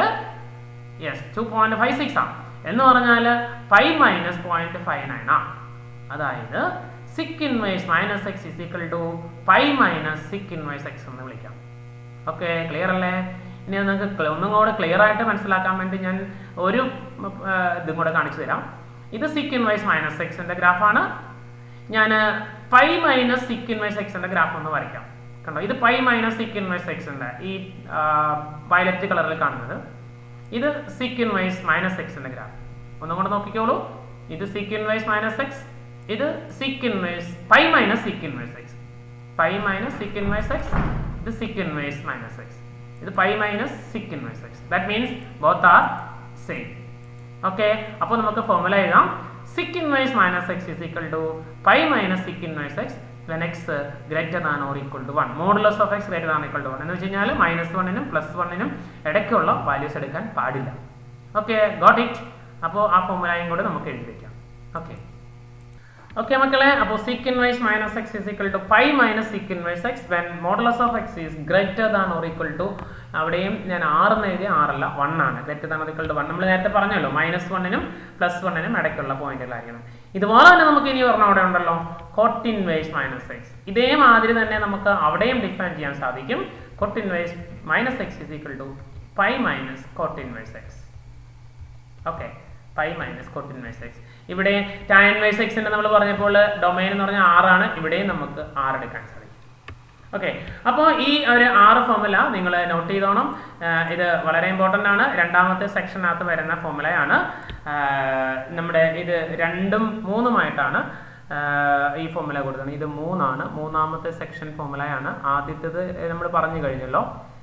2.56 ആണ്. എന്ന് പറഞ്ഞാൽ പൈ -0.59 ആണ്. അതായത് sec inverse -x is equal to pi sec inverse x എന്ന് വിളിക്കാം. ഓക്കെ, ക്ലിയർ അല്ലേ? ഇനി നിങ്ങൾക്ക് ഒന്നും കൂടെ ക്ലിയർ ആയിട്ട് മനസ്സിലാക്കാൻ വേണ്ടി ഞാൻ ഒരു ഇതും കൂടെ കാണിച്ചു തരാം. ഇത് സിക്ക് ഇൻവേഴ്സ് -xന്റെ ഗ്രാഫാണ്. ഞാൻ പൈ സിക്ക് ഇൻവേഴ്സ് xന്റെ ഗ്രാഫ് ഒന്ന് വരയ്ക്കാം. കണ്ടോ, ഇത് പൈ സിക്ക് ഇൻവേഴ്സ് xന്റെ ഈ വയലറ്റ് കളറിൽ കാണുന്നത്, ഇത് സിക്ക് ഇൻവേഴ്സ് -xന്റെ ഗ്രാഫ്. ഒന്നും കൂടെ നോക്കിക്കോളൂ. ഇത് സിക്ക് ഇൻവേഴ്സ് -x, ഇത് sec inverse pi sec inverse x, pi sec inverse x, ഇത് സിക്ക് ഇൻവേഴ്സ് -x, ഇത് pi sec inverse x. That means both are same. Okay, അപ്പോൾ നമുക്ക് ഫോർമുല എഴുതാം. Sec inverse -x is equal to pi sec inverse x when x greater than or equal to 1. Modulus of x greater than or equal to 1 എന്ന് വെച്ച് കഴിഞ്ഞാൽ -1നും +1നും ഇടയ്ക്കുള്ള values എടുക്കാൻ പാടില്ല. Okay, got it? അപ്പോൾ ആ ഫോർമുലയും കൂടെ നമുക്ക് എഴുതി വയ്ക്കാം. ഓക്കെ ഓക്കെ മക്കളെ, അപ്പോൾ sec inverse -x is equal to pi sec inverse x when modulus of x is greater than or equal to, അവിടെയും ഞാൻ 6 എന്ന് എഴുതി, 6 അല്ല 1 ആണ്. greater than or equal to 1 നമ്മൾ നേരത്തെ പറഞ്ഞല്ലോ, -1നും +1നും ഇടയ്ക്കുള്ള പോയിന്റുകളായിരിക്കണം. ഇതുപോലെ തന്നെ നമുക്ക് ഇനി പറഞ്ഞ അവിടെ ഉണ്ടല്ലോ കോട്ട് ഇൻവേഴ്സ് -x. ഇതേമാതിരി തന്നെ നമുക്ക് അവിടെയും ഡിഫൈൻ ചെയ്യാൻ സാധിക്കും. Cot inverse -x is equal to pi cot inverse x. Okay, pi cot inverse x. ഇവിടെ tan ഇൻവേഴ്സ് x നമ്മൾ പറഞ്ഞപ്പോൾ ഡൊമൈൻ എന്ന് പറഞ്ഞാൽ 6 ആണ്. ഇവിടെയും നമുക്ക് 6 എടുക്കാൻ സാധിക്കും. ഓക്കെ, അപ്പോൾ ഈ ഒരു 6 ഫോർമുല നിങ്ങൾ നോട്ട് ചെയ്തോണം. ഇത് വളരെ ഇമ്പോർട്ടൻ്റ് ആണ്. രണ്ടാമത്തെ സെക്ഷനകത്ത് വരുന്ന ഫോർമുലയാണ്. നമ്മുടെ ഇത് 2ഉം 3ഉമായിട്ടാണ് ഈ ഫോർമുല കൊടുത്തത്. ഇത് 3 ആണ്. മൂന്നാമത്തെ സെക്ഷൻ ഫോർമുലയാണ്. ആദ്യത്തേത് നമ്മൾ പറഞ്ഞു കഴിഞ്ഞല്ലോ,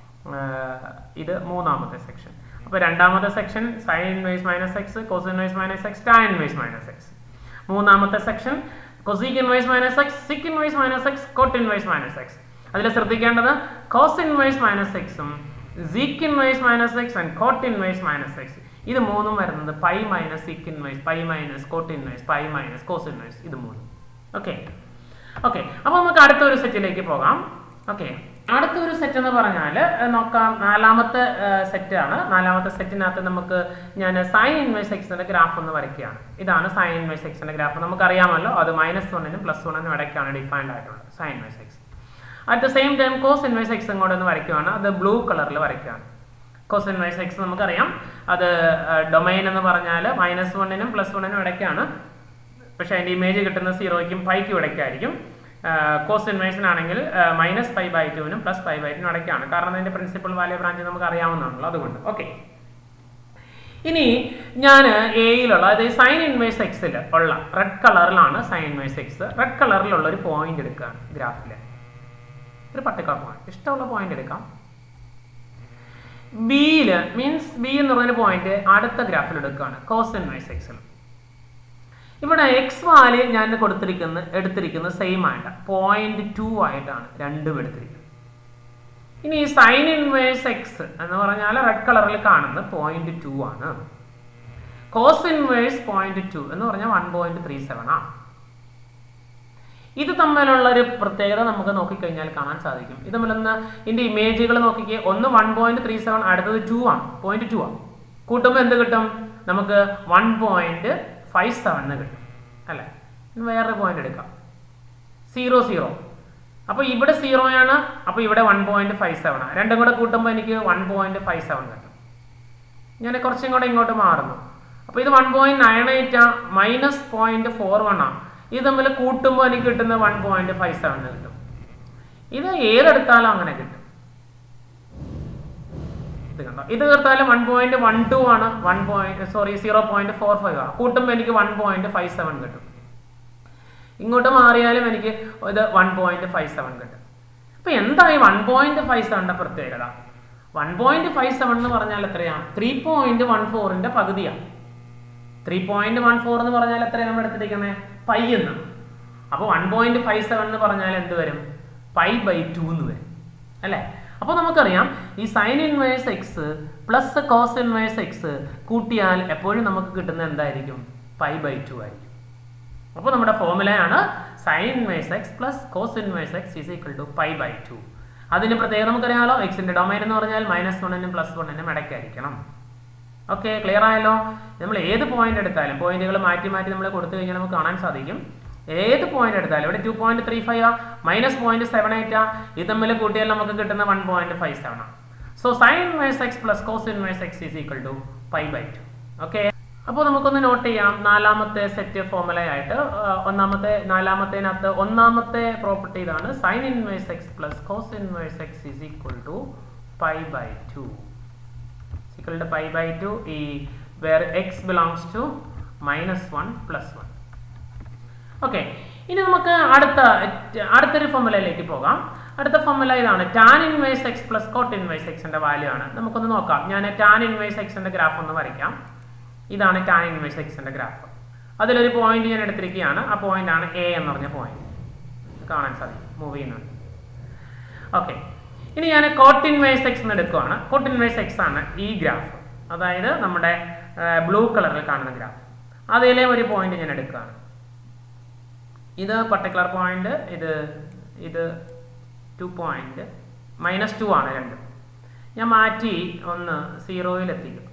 ഇത് മൂന്നാമത്തെ സെക്ഷൻ. അപ്പോൾ രണ്ടാമത്തെ section sine inverse -x, cos inverse -x, tan inverse -x. മൂന്നാമത്തെ section cosec inverse -x, sec inverse -x, cot inverse -x. അതിൽ ശ്രദ്ധിക്കേണ്ടത് കോസ് ഇൻവേഴ്സ് -xഉം sec inverse -x and cot inverse -x. ഇത് മൂന്നും വരുന്നത് pi sec inverse, pi cot inverse, pi cos inverse, ഇത് മൂന്നും. Okay okay, അപ്പോൾ നമുക്ക് അടുത്തൊരു സെറ്റിലേക്ക് പോകാം. ഓക്കെ, അടുത്തൊരു സെറ്റ് എന്ന് പറഞ്ഞാൽ നോക്കാം, നാലാമത്തെ സെറ്റാണ്. നാലാമത്തെ സെറ്റിനകത്ത് നമുക്ക് ഞാൻ സൈൻ ഇൻവേഴ്സ് എക്സിന്റെ ഗ്രാഫ് ഒന്ന് വരയ്ക്കുകയാണ്. ഇതാണ് സൈൻ ഇൻവേഴ്സ് എക്സിന്റെ ഗ്രാഫ്. നമുക്കറിയാമല്ലോ, അത് -1നും +1നും ഇടയ്ക്കാണ് ഡിഫൈൻഡ് ആയിട്ടുള്ളത് sine inverse x. At the same time cos inverse എക്സും കൂടെ ഒന്ന് വരയ്ക്കുകയാണ്. അത് ബ്ലൂ കളറിൽ വരയ്ക്കുകയാണ്. കോസ് ഇൻവേഴ്സ് എക്സ് നമുക്കറിയാം, അത് ഡൊമൈൻ എന്ന് പറഞ്ഞാൽ -1നും +1നും ഇടയ്ക്കാണ്. പക്ഷേ അതിൻ്റെ ഇമേജ് കിട്ടുന്ന 0ക്കും പൈക്കും ഇടയ്ക്കായിരിക്കും. കോസ് ഇൻവേഴ്സിനാണെങ്കിൽ -π/2നും +π/2നും ഇടയ്ക്കാണ്. കാരണം അതിൻ്റെ പ്രിൻസിപ്പൽ വാല്യൂ ബ്രാഞ്ച് നമുക്ക് അറിയാവുന്നതാണല്ലോ, അതുകൊണ്ട്. ഓക്കെ, ഇനി ഞാൻ എയിലുള്ള അതായത് സൈൻ ഇൻവേഴ്സ് എക്സിൽ ഉള്ള റെഡ് കളറിലാണ് സൈൻ ഇൻവേഴ്സ് എക്സ്, റെഡ് കളറിലുള്ള ഒരു പോയിന്റ് എടുക്കുകയാണ് ഗ്രാഫിൽ, ഒരു പർട്ടിക്കുലർ പോയിന്റ്, ഇഷ്ടമുള്ള പോയിന്റ് എടുക്കാം. ബിയിൽ മീൻസ് ബി എന്ന് പറയുന്ന പോയിന്റ് അടുത്ത ഗ്രാഫിൽ എടുക്കുകയാണ് കോസ് ഇൻവേഴ്സ് എക്സിൽ. ഇവിടെ എക്സ് വാല്യൂ ഞാൻ എടുത്തിരിക്കുന്നത് സെയിം ആയിട്ട് 0.2 ആയിട്ടാണ് രണ്ടും എടുത്തിരിക്കുന്നത്. ഇനി സൈൻ ഇൻവേഴ്സ് എക്സ് എന്ന് പറഞ്ഞാൽ റെഡ് കളറിൽ കാണുന്നത് 0.2 ആണ്. കോസ് ഇൻവേഴ്സ് 0.2 എന്ന് പറഞ്ഞാൽ 1.37 ആണ്. ഇത് തമ്മിലുള്ള ഒരു പ്രത്യേകത നമുക്ക് നോക്കിക്കഴിഞ്ഞാൽ കാണാൻ സാധിക്കും. ഇത് തമ്മിലൊന്ന് ഇതിന്റെ ഇമേജുകൾ നോക്കിക്കേ, ഒന്ന് 1.37, അടുത്തത് 2 ആണ്, 0.2 ആണ്. കൂട്ടുമ്പോൾ എന്ത് കിട്ടും? നമുക്ക് 1.57 കിട്ടും അല്ലേ. വേറൊരു പോയിന്റ് എടുക്കാം, 0 0. അപ്പൊ ഇവിടെ 0 ആണ്, അപ്പൊ ഇവിടെ 1.57 ആണ്. രണ്ടും കൂടെ കൂട്ടുമ്പോൾ എനിക്ക് 1.57 കിട്ടും. ഞാൻ കുറച്ചും കൂടെ ഇങ്ങോട്ട് മാറുന്നു, അപ്പൊ ഇത് 1.98 മൈനസ് 0.41 ആണ്. ഇത് തമ്മിൽ കൂട്ടുമ്പോൾ എനിക്ക് കിട്ടുന്ന 1.57 കിട്ടും. ഇത് ഏതെടുത്താലും അങ്ങനെ കിട്ടും. ഇത് കണ്ടോ, ഇത് എടുത്താലും 1.12 ആണ്, 0.45 ആണ്. കൂട്ടുമ്പോൾ എനിക്ക് 1.57 കിട്ടും. ഇങ്ങോട്ട് മാറിയാലും എനിക്ക് ഇത് 1.57 കിട്ടും. അപ്പൊ എന്തായി 1.57ന്റെ പ്രത്യേകത? 1.57 എന്ന് പറഞ്ഞാൽ എത്രയാണ്? 3.14ന്റെ പകുതിയാണ്. 3.14 എന്ന് പറഞ്ഞാൽ എത്രയാണ് നമ്മൾ എടുത്തിരിക്കുന്നത്? പൈ എന്ന്. അപ്പൊ 1.57 എന്ന് പറഞ്ഞാൽ എന്ത് വരും? π/2 എന്ന് വരും അല്ലെ. അപ്പൊ നമുക്കറിയാം ഈ sine inverse x plus cos inverse x കൂട്ടിയാൽ എപ്പോഴും നമുക്ക് കിട്ടുന്ന എന്തായിരിക്കും? π/2 ആയിരിക്കും. അപ്പോൾ നമ്മുടെ ഫോർമുലയാണ് sine inverse x plus cos inverse x is equal to π/2. അതിന് പ്രത്യേകം നമുക്കറിയാമല്ലോ, എക്സിന്റെ ഡൊമൈൻ എന്ന് പറഞ്ഞാൽ -1നും +1നും ഇടയ്ക്കായിരിക്കണം. ഓക്കെ, ക്ലിയർ ആയല്ലോ. നമ്മൾ ഏത് പോയിന്റ് എടുത്താലും പോയിന്റുകൾ മാറ്റി മാറ്റി നമ്മൾ കൊടുത്തു കഴിഞ്ഞാൽ നമുക്ക് കാണാൻ സാധിക്കും, ഏത് പോയിന്റ് എടുത്താലും ഇവിടെ 2.35 -0.78 ഇത് തമ്മിൽ കൂട്ടിയാൽ നമുക്ക് കിട്ടുന്ന 1.57. So sine inverse x plus cos inverse x is equal to π/2. Okay, അപ്പോൾ നമുക്കൊന്ന് നോട്ട് ചെയ്യാം. നാലാമത്തെ സെറ്റ് ഫോർമുലയായിട്ട് നാലാമത്തേനകത്ത് ഒന്നാമത്തെ പ്രോപ്പർട്ടി ഇതാണ്, sine inverse x plus cos inverse x is equal to π/2. equal to π/2 where x belongs to -1 + 1. Okay, ഇനി നമുക്ക് അടുത്തൊരു ഫോർമുലയിലേക്ക് പോകാം. അടുത്ത ഫോർമുല ഇതാണ്, tan inverse x plus cot inverse എക്സിന്റെ വാല്യൂ ആണ്. നമുക്കൊന്ന് നോക്കാം. ഞാൻ ടാൻ ഇൻവേഴ്സ് എക്സിന്റെ ഗ്രാഫ് ഒന്ന് വരയ്ക്കാം. ഇതാണ് ടാൻ ഇൻവേഴ്സ് എക്സിന്റെ ഗ്രാഫ്. അതിലൊരു പോയിന്റ് ഞാൻ എടുത്തിരിക്കുകയാണ്. ആ പോയിന്റ് ആണ് എ എന്ന് പറഞ്ഞ പോയിന്റ്, കാണാൻ സാധിക്കും, മൂവ് ചെയ്യുന്നുണ്ട്. ഓക്കെ, ഇനി ഞാൻ കോട്ട് ഇൻവേഴ്സ് എക്സ് എന്ന് എടുക്കുകയാണ്. കോട്ട് ഇൻവേഴ്സ് എക്സ് ആണ് ഈ ഗ്രാഫ്, അതായത് നമ്മുടെ ബ്ലൂ കളറിൽ കാണുന്ന ഗ്രാഫ്. അതിലെ ഒരു പോയിന്റ് ഞാൻ എടുക്കുകയാണ്. ഇത് പർട്ടിക്കുലർ പോയിന്റ്, ഇത് 2 പോയിന്റ് -2 ആണ് രണ്ടും. ഞാൻ മാറ്റി ഒന്ന് 0യിൽ എത്തിക്കും.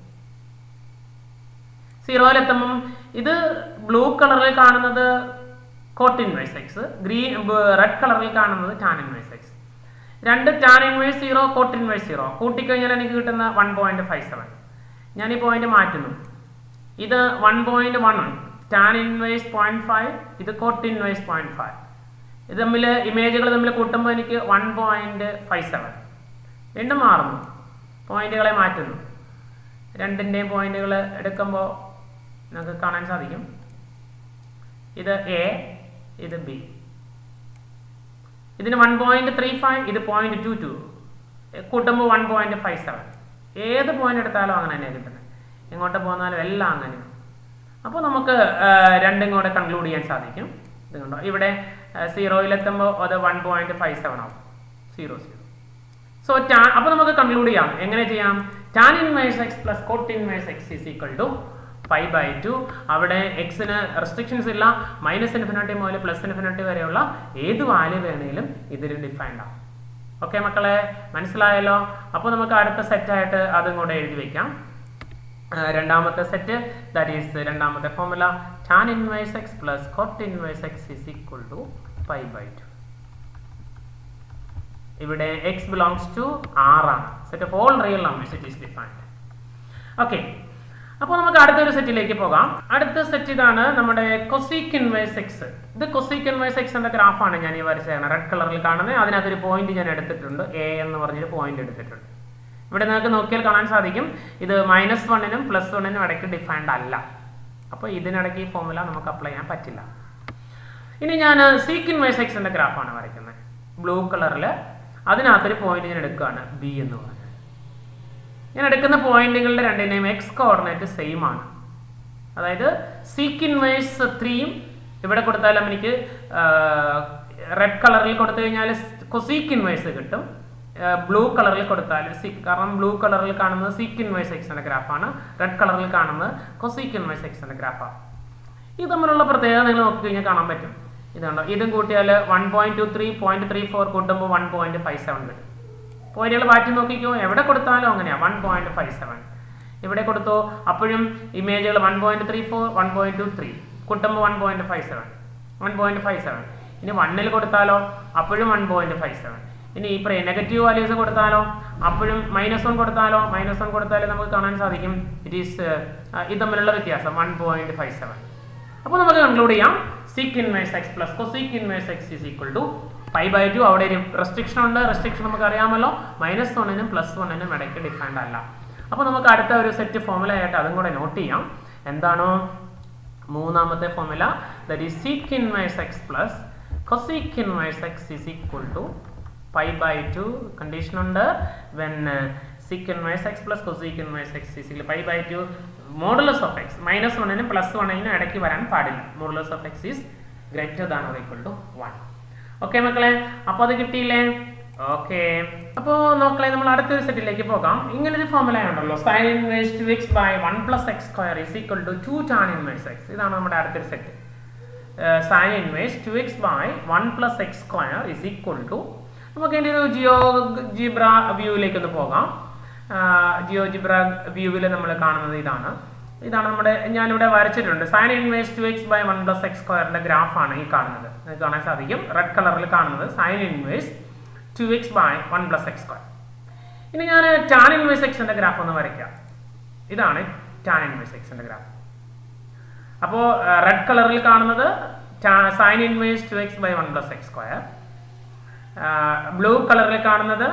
0യിൽ എത്തുമ്പം ഇത് ബ്ലൂ കളറിൽ കാണുന്നത് കോട്ട് ഇൻവേഴ്സ് എക്സ്, റെഡ് കളറിൽ കാണുന്നത് ടാൻ ഇൻവേഴ്സ് എക്സ്. രണ്ട് ടാൻ ഇൻവേഴ്സ് 0 കോട്ട് ഇൻവേഴ്സ് 0 കൂട്ടിക്കഴിഞ്ഞാൽ എനിക്ക് കിട്ടുന്ന 1.57. ഞാൻ ഈ പോയിന്റ് മാറ്റുന്നു. ഇത് 1.1 ടാൻ ഇൻവേഴ്സ് 0.5, ഇത് കോട്ട് ഇൻവേഴ്സ് 0.5. ഇത് തമ്മിൽ ഇമേജുകൾ തമ്മിൽ കൂട്ടുമ്പോൾ എനിക്ക് 1.57. വീണ്ടും മാറുന്നു, പോയിന്റുകളെ മാറ്റുന്നു. രണ്ടിൻ്റെയും പോയിന്റുകൾ എടുക്കുമ്പോൾ നമുക്ക് കാണാൻ സാധിക്കും, ഇത് എ, ഇത് ബി. ഇതിന് 1.35, ഇത് 0.22, കൂട്ടുമ്പോൾ 1.57. ഏത് പോയിന്റ് എടുത്താലും അങ്ങനെ തന്നെയാണ് കിട്ടുന്നത്. എങ്ങോട്ട് പോന്നാലും എല്ലാം അങ്ങനെയാണ്. അപ്പോൾ നമുക്ക് രണ്ടും കൂടെ കൺക്ലൂഡ് ചെയ്യാൻ സാധിക്കും. ഇത് കണ്ടോ, ഇവിടെ 0യിൽ എത്തുമ്പോൾ അത് 1.57 ആവും, 0 0. സോ അപ്പോൾ നമുക്ക് കൺക്ലൂഡ് ചെയ്യാം. എങ്ങനെ ചെയ്യാം? Tan inverse x plus cot inverse x is equal to π/2. അവിടെ എക്സിന് റെസ്ട്രിക്ഷൻസ് ഇല്ല, -∞ മുതൽ +∞ വരെയുള്ള ഏത് വാല്യൂ വേണമെങ്കിലും ഇതിൽ ഡിഫൈൻഡ് ആവും. ഓക്കെ മക്കളെ, മനസ്സിലായല്ലോ. അപ്പോൾ നമുക്ക് അടുത്ത സെറ്റായിട്ട് അതും കൂടെ എഴുതി വെക്കാം. രണ്ടാമത്തെ സെറ്റ്, ദാറ്റ് ഈസ് രണ്ടാമത്തെ formula, tan inverse x plus cot inverse x is equal to π/2. ഇവിടെ x belongs to R ആണ്. Set of all real numbers it is defined. Okay, അപ്പോൾ നമുക്ക് അടുത്തൊരു സെറ്റിലേക്ക് പോകാം. അടുത്ത സെറ്റ് ഇതാണ് നമ്മുടെ കൊസീക് ഇൻവേഴ്സ് എക്സ്. ഇത് കൊസീക് ഇൻവേഴ്സ് എക്സ് എന്ന ഗ്രാഫാണ് ഞാൻ ഈ വരച്ചതാണ്, റെഡ് കളറിൽ കാണുന്നത്. അതിനകത്തൊരു പോയിന്റ് ഞാൻ എടുത്തിട്ടുണ്ട്, എ എന്ന് പറഞ്ഞൊരു പോയിന്റ് എടുത്തിട്ടുണ്ട്. ഇവിടെ നിങ്ങൾക്ക് നോക്കിയാൽ കാണാൻ സാധിക്കും ഇത് -1നും +1നും ഇടയ്ക്ക് ഡിഫൈൻഡ് അല്ല. അപ്പോൾ ഇതിനിടയ്ക്ക് ഈ ഫോർമുല നമുക്ക് അപ്ലൈ ചെയ്യാൻ പറ്റില്ല. ഇനി ഞാൻ സീക്ക് ഇൻവേഴ്സ് എക്സിന്റെ ഗ്രാഫാണ് വരയ്ക്കുന്നത്. ബ്ലൂ കളറിൽ അതിനകത്തൊരു പോയിന്റ് ഞാൻ എടുക്കുകയാണ്, ബി എന്ന് പറഞ്ഞാൽ. ഞാൻ എടുക്കുന്ന പോയിന്റുകളുടെ രണ്ടിനെയും എക്സ് കോർഡിനേറ്റ് സെയിം ആണ്. അതായത് സീക്ക് ഇൻവേഴ്സ് 3യും ഇവിടെ കൊടുത്താലും എനിക്ക് റെഡ് കളറിൽ കൊടുത്തു കഴിഞ്ഞാൽ കൊസീക്ക് ഇൻവേഴ്സ് കിട്ടും. ബ്ലൂ കളറിൽ കൊടുത്താൽ കാരണം ബ്ലൂ കളറിൽ കാണുന്നത് സീക്ക് ഇൻവേഴ്സ് എക്സിന്റെ ഗ്രാഫാണ്, റെഡ് കളറിൽ കാണുന്നത് കൊസീക്ക് ഇൻവേഴ്സ് എക്സിന്റെ ഗ്രാഫാണ്. ഇത് തമ്മിലുള്ള പ്രത്യേകത നിങ്ങൾ നോക്കിക്കഴിഞ്ഞാൽ കാണാൻ പറ്റും. ഇതുണ്ടോ, ഇതും കൂട്ടിയാൽ 1.23 0.34 കൂട്ടുമ്പോൾ 1.57 കിട്ടും. പോയിന്റുകൾ മാറ്റി നോക്കിക്കോ, എവിടെ കൊടുത്താലും അങ്ങനെയാണ് 1.57. ഇവിടെ കൊടുത്തോ അപ്പോഴും ഇമേജുകൾ 1.34 1.23 കൂട്ടുമ്പോൾ 1.57. ഇനി 1ൽ കൊടുത്താലോ അപ്പോഴും 1.57. ഇനി ഈ നെഗറ്റീവ് വാല്യൂസ് കൊടുത്താലോ അപ്പോഴും -1 കൊടുത്താലോ നമുക്ക് കാണാൻ സാധിക്കും ഇത് തമ്മിലുള്ള വ്യത്യാസം 1.57. അപ്പോൾ നമുക്ക് കൺക്ലൂഡ് ചെയ്യാം sec inverse x plus cosec inverse x is equal to π/2. അവിടെ ഒരു റെസ്ട്രിക്ഷൻ ഉണ്ട്. റെസ്ട്രിക്ഷൻ നമുക്ക് അറിയാമല്ലോ, -1നും +1നും ഇടയ്ക്ക് ഡിഫൈൻഡ് അല്ല. അപ്പോൾ നമുക്ക് അടുത്ത ഒരു സെറ്റ് ഫോർമുല ആയിട്ട് അതും കൂടെ നോട്ട് ചെയ്യാം. എന്താണോ മൂന്നാമത്തെ formula, that is sec inverse x plus cosec inverse x is equal to π/2. Condition ഉണ്ട്, when sec inverse x plus cosec inverse x is equal π/2 modulus of x -1നും +1നും ഇടയ്ക്ക് വരാൻ പാടില്ല. Modulus of x is greater than or equal to 1. Okay മക്കളെ, അപ്പോൾ അത് കിട്ടിയില്ലേ? ഓക്കെ, അപ്പോൾ നോക്കളെ നമ്മൾ അടുത്തൊരു സെറ്റിലേക്ക് പോകാം. ഇങ്ങനൊരു ഫോർമുല ഉണ്ടല്ലോ, sin inverse 2x by 1 plus x square is equal to 2 tan inverse x. ഇതാണ് നമ്മുടെ അടുത്തൊരു set. sin inverse 2x by 1 plus x square is equal to, നമുക്ക് ഇതിൻ്റെ ഒരു ജിയോജിബ്ര വ്യൂവിലേക്ക് ഒന്ന് പോകാം. ജിയോജിബ്ര വ്യൂവിൽ നമ്മൾ കാണുന്നത് ഇതാണ് നമ്മുടെ, ഞാനിവിടെ വരച്ചിട്ടുണ്ട്. sin inverse 2x by 1 plus x സ്ക്വയറിന്റെ ഗ്രാഫാണ് ഈ കാണുന്നത്. നിങ്ങൾക്ക് കാണാൻ സാധിക്കും റെഡ് കളറിൽ കാണുന്നത് sin inverse 2x by 1 plus x square. ഇനി ഞാൻ tan inverse xന്റെ ഗ്രാഫ് ഒന്ന് വരയ്ക്കാം. ഇതാണ് tan inverse xന്റെ ഗ്രാഫ്. അപ്പോൾ റെഡ് കളറിൽ കാണുന്നത് sin inverse 2x by 1 plus x square. Blue കളറിൽ കാണുന്നത്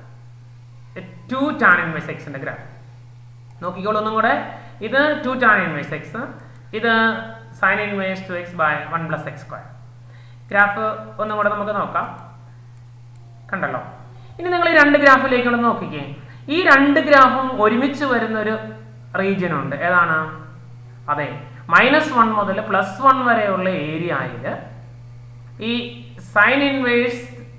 2 tan inverse xന്റെ ഗ്രാഫ്. നോക്കിക്കോളൂ ഒന്നും കൂടെ, ഇത് 2 tan inverse x, ഇത് sin inverse 2x by 1 plus x square. Graph ഒന്നും കൂടെ നമുക്ക് നോക്കാം. കണ്ടല്ലോ. ഇനി നിങ്ങൾ ഈ രണ്ട് ഗ്രാഫിലേക്കൊന്ന് നോക്കിക്കേ. ഈ രണ്ട് ഗ്രാഫും ഒരുമിച്ച് വരുന്ന ഒരു റീജിയൻ ഉണ്ട്. ഏതാണ്? അതെ, -1 മുതൽ +1 വരെയുള്ള ഏരിയയിൽ ഈ സൈൻ ഇൻവേഴ്സ്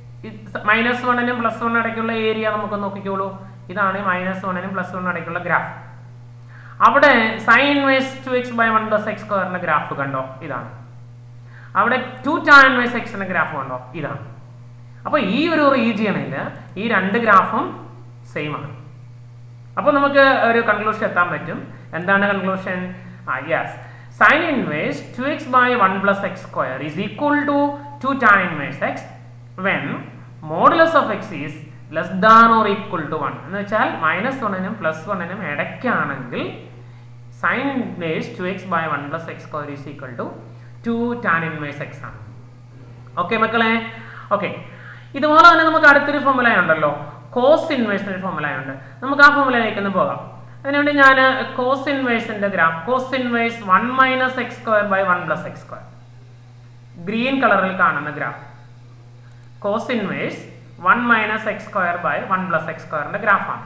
-1നും +1 ഇടയ്ക്കുള്ള ഏരിയ നമുക്ക് നോക്കിക്കോളൂ. ഇതാണ് -1നും +1 ഇടയ്ക്കുള്ള ഗ്രാഫ്. അവിടെ sin inverse 2x by 1 plus x സ്ക്വയറിന്റെ ഗ്രാഫ് കണ്ടോ? ഇതാണ്. അവിടെ 2 tan inverse x ന്റെ ഗ്രാഫ് കണ്ടോ? ഇതാണ്. അപ്പോൾ ഈ ഒരു റീജിയണിൽ ഈ രണ്ട് ഗ്രാഫും സെയിം ആണ്. അപ്പോൾ നമുക്ക് ഒരു കൺക്ലൂഷൻ എത്താൻ പറ്റും. എന്താണ് കൺക്ലൂഷൻ? Yes, sin inverse 2x by 1 plus x square is equal to 2 tan inverse x when modulus of x is less than or equal to 1. എന്ന് വെച്ചാൽ -1നും +1നും ഇടയ്ക്കാണെങ്കിൽ sin inverse 2x by 1 plus x square is equal to 2 tan inverse x ആണ്. Okay മക്കളെ, okay. ഇതുപോലെ തന്നെ നമുക്ക് അടുത്തൊരു ഫോർമുല ഉണ്ടല്ലോ, കോസ് ഇൻവേഴ്സിന്റെ ഫോർമുല ഉണ്ട്. നമുക്ക് ആ ഫോർമുലയിലേക്ക് ഒന്ന് പോകാം. അതിനുവേണ്ടി ഞാൻ കോസ് ഇൻവേഴ്സിന്റെ graph, cos inverse 1 minus x square by 1 plus x square, green കളറിൽ കാണുന്ന graph, cos inverse 1 minus x square by 1 plus x squareന്റെ ഗ്രാഫാണ്.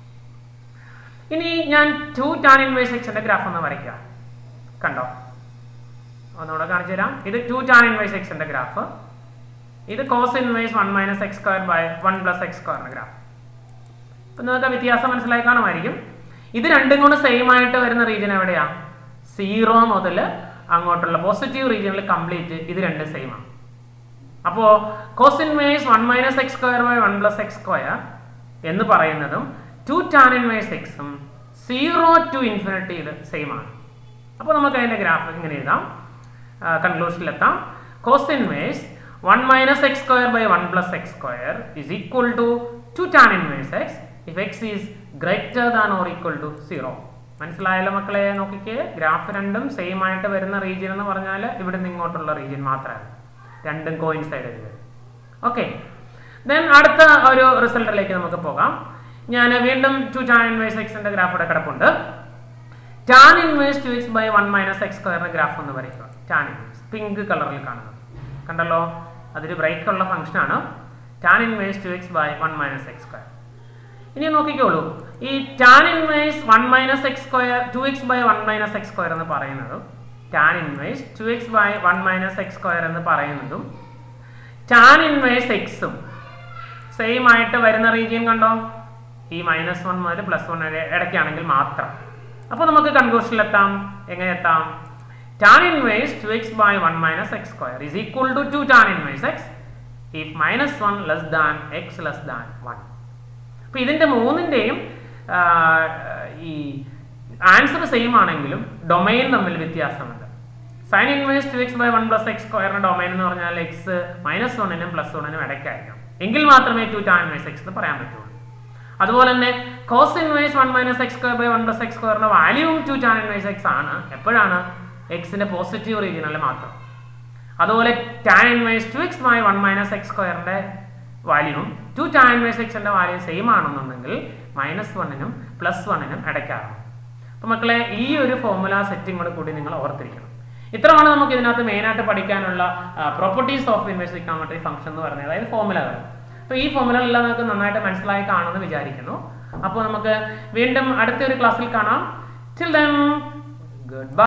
ഇനി ഞാൻ 2 tan inverse x ന്റെ ഗ്രാഫ് ഒന്ന് വരയ്ക്കാം. കണ്ടോ? ഒന്നുകൂടെ കാണിച്ചു തരാം. ഇത് 2 tan inverse x ന്റെ ഗ്രാഫ്, ഇത് cos inverse 1 minus x square by 1 plus x squareന്റെ ഗ്രാഫ്. ഇപ്പം നിങ്ങൾക്ക് വ്യത്യാസം മനസ്സിലായി കാണുമായിരിക്കും. ഇത് രണ്ടും കൂടെ സെയിം ആയിട്ട് വരുന്ന റീജിയൻ എവിടെയാ? 0 മുതൽ അങ്ങോട്ടുള്ള പോസിറ്റീവ് റീജിയനിൽ കംപ്ലീറ്റ് ഇത് രണ്ടും സെയിം ആണ്. അപ്പോൾ cos inverse 1 minus x square by 1 plus x square എന്ന് പറയുന്നതും 2 tan inverse xും 0 to infinity സെയിം ആണ്. അപ്പോൾ നമുക്ക് അതിന്റെ ഗ്രാഫ് ഇങ്ങനെ എഴുതാം, കൺക്ലൂഷനിലെത്താം. Cos inverse 1 minus x square by 1 plus x square is equal to 2 tan inverse x if x is greater than or equal to 0. മനസ്സിലായല്ലോ മക്കളെ? നോക്കിക്കേ, ഗ്രാഫ് രണ്ടും സെയിം ആയിട്ട് വരുന്ന റീജിയൻ എന്ന് പറഞ്ഞാൽ ഇവിടെ നിന്ന് ഇങ്ങോട്ടുള്ള റീജിയൻ മാത്രമാണ്, രണ്ടും കോയിൻസൈഡ് ചെയ്ത്. ഓക്കെ, ദെൻ അടുത്ത ഒരു റിസൾട്ടിലേക്ക് നമുക്ക് പോകാം. ഞാൻ വീണ്ടും 2 tan inverse x-ന്റെ ഗ്രാഫ് ഇവിടെ കിടപ്പുണ്ട്. tan inverse 2x by 1 minus x സ്ക്വയറിന്റെ ഗ്രാഫ് എന്ന് പറയുക. tan inverse പിങ്ക് കളറിൽ കാണുന്നത് കണ്ടല്ലോ, അതൊരു ബ്രേക്ക് ഉള്ള ഫംഗ്ഷൻ ആണ്. tan inverse 2x by 1 minus x square. ഇനി നോക്കിക്കോളൂ, ഈ tan inverse 1 minus x square 2x by 1 minus x square എന്ന് പറയുന്നതും tan inverse 2x by 1 minus x square എന്ന് പറയുന്നതും tan inverse x ഉം സെയിം ആയിട്ട് വരുന്ന റീജിയൻ കണ്ടോ, ഈ -1 മുതൽ +1 വരെ ഇടയ്ക്കാണെങ്കിൽ മാത്രം. അപ്പോൾ നമുക്ക് കൺക്ലൂഷനിലെത്താം. എങ്ങനെ എത്താം? tan inverse 2x by 1 minus x square is equal to 2 tan inverse x if -1 less than x less than 1. അപ്പോൾ ഇതിന്റെ മൂന്നിന്റെയും ഈ ആൻസർ സെയിം ആണെങ്കിലും ഡൊമൈൻ തമ്മിൽ വ്യത്യാസമുണ്ട്. sin inverse 2x by 1 plus x സ്ക്വയറിന്റെ ഡൊമൈൻ എന്ന് പറഞ്ഞാൽ x -1നും +1നും ഇടയ്ക്കായിരിക്കും. എങ്കിൽ മാത്രമേ 2 tan inverse x എന്ന് പറയാൻ പറ്റുള്ളൂ. അതുപോലെ തന്നെ cos inverse 1 minus x square by 1 plus x സ്ക്വയറിന്റെ വാല്യൂവും 2 tan inverse x ആണ്. എപ്പോഴാണ്? എക്സിന്റെ പോസിറ്റീവ് റീജിയനിൽ മാത്രം. അതുപോലെ tan inverse 2x by 1 minus x സ്ക്വയറിന്റെ വാല്യൂവും 2 tan inverse x ന്റെ വാല്യൂ സെയിം ആണെന്നുണ്ടെങ്കിൽ -1നും +1നും ഇടയ്ക്കാണ്. അപ്പോൾ മക്കളെ, ഈ ഒരു ഫോർമുല സെറ്റിംഗോട് കൂടി നിങ്ങൾ ഓർത്തിരിക്കണം. ഇത്രയാണ് നമുക്ക് ഇതിനകത്ത് മെയിനായിട്ട് പഠിക്കാനുള്ള properties of inverse trigonometry function എന്ന് പറയുന്നത്, അതായത് ഫോർമുലകൾ. അപ്പോൾ ഈ ഫോർമുലകളെല്ലാം നമുക്ക് നന്നായിട്ട് മനസ്സിലായി കാണുമെന്ന് വിചാരിക്കുന്നു. അപ്പോൾ നമുക്ക് വീണ്ടും അടുത്തൊരു ക്ലാസ്സിൽ കാണാം. Till then, goodbye.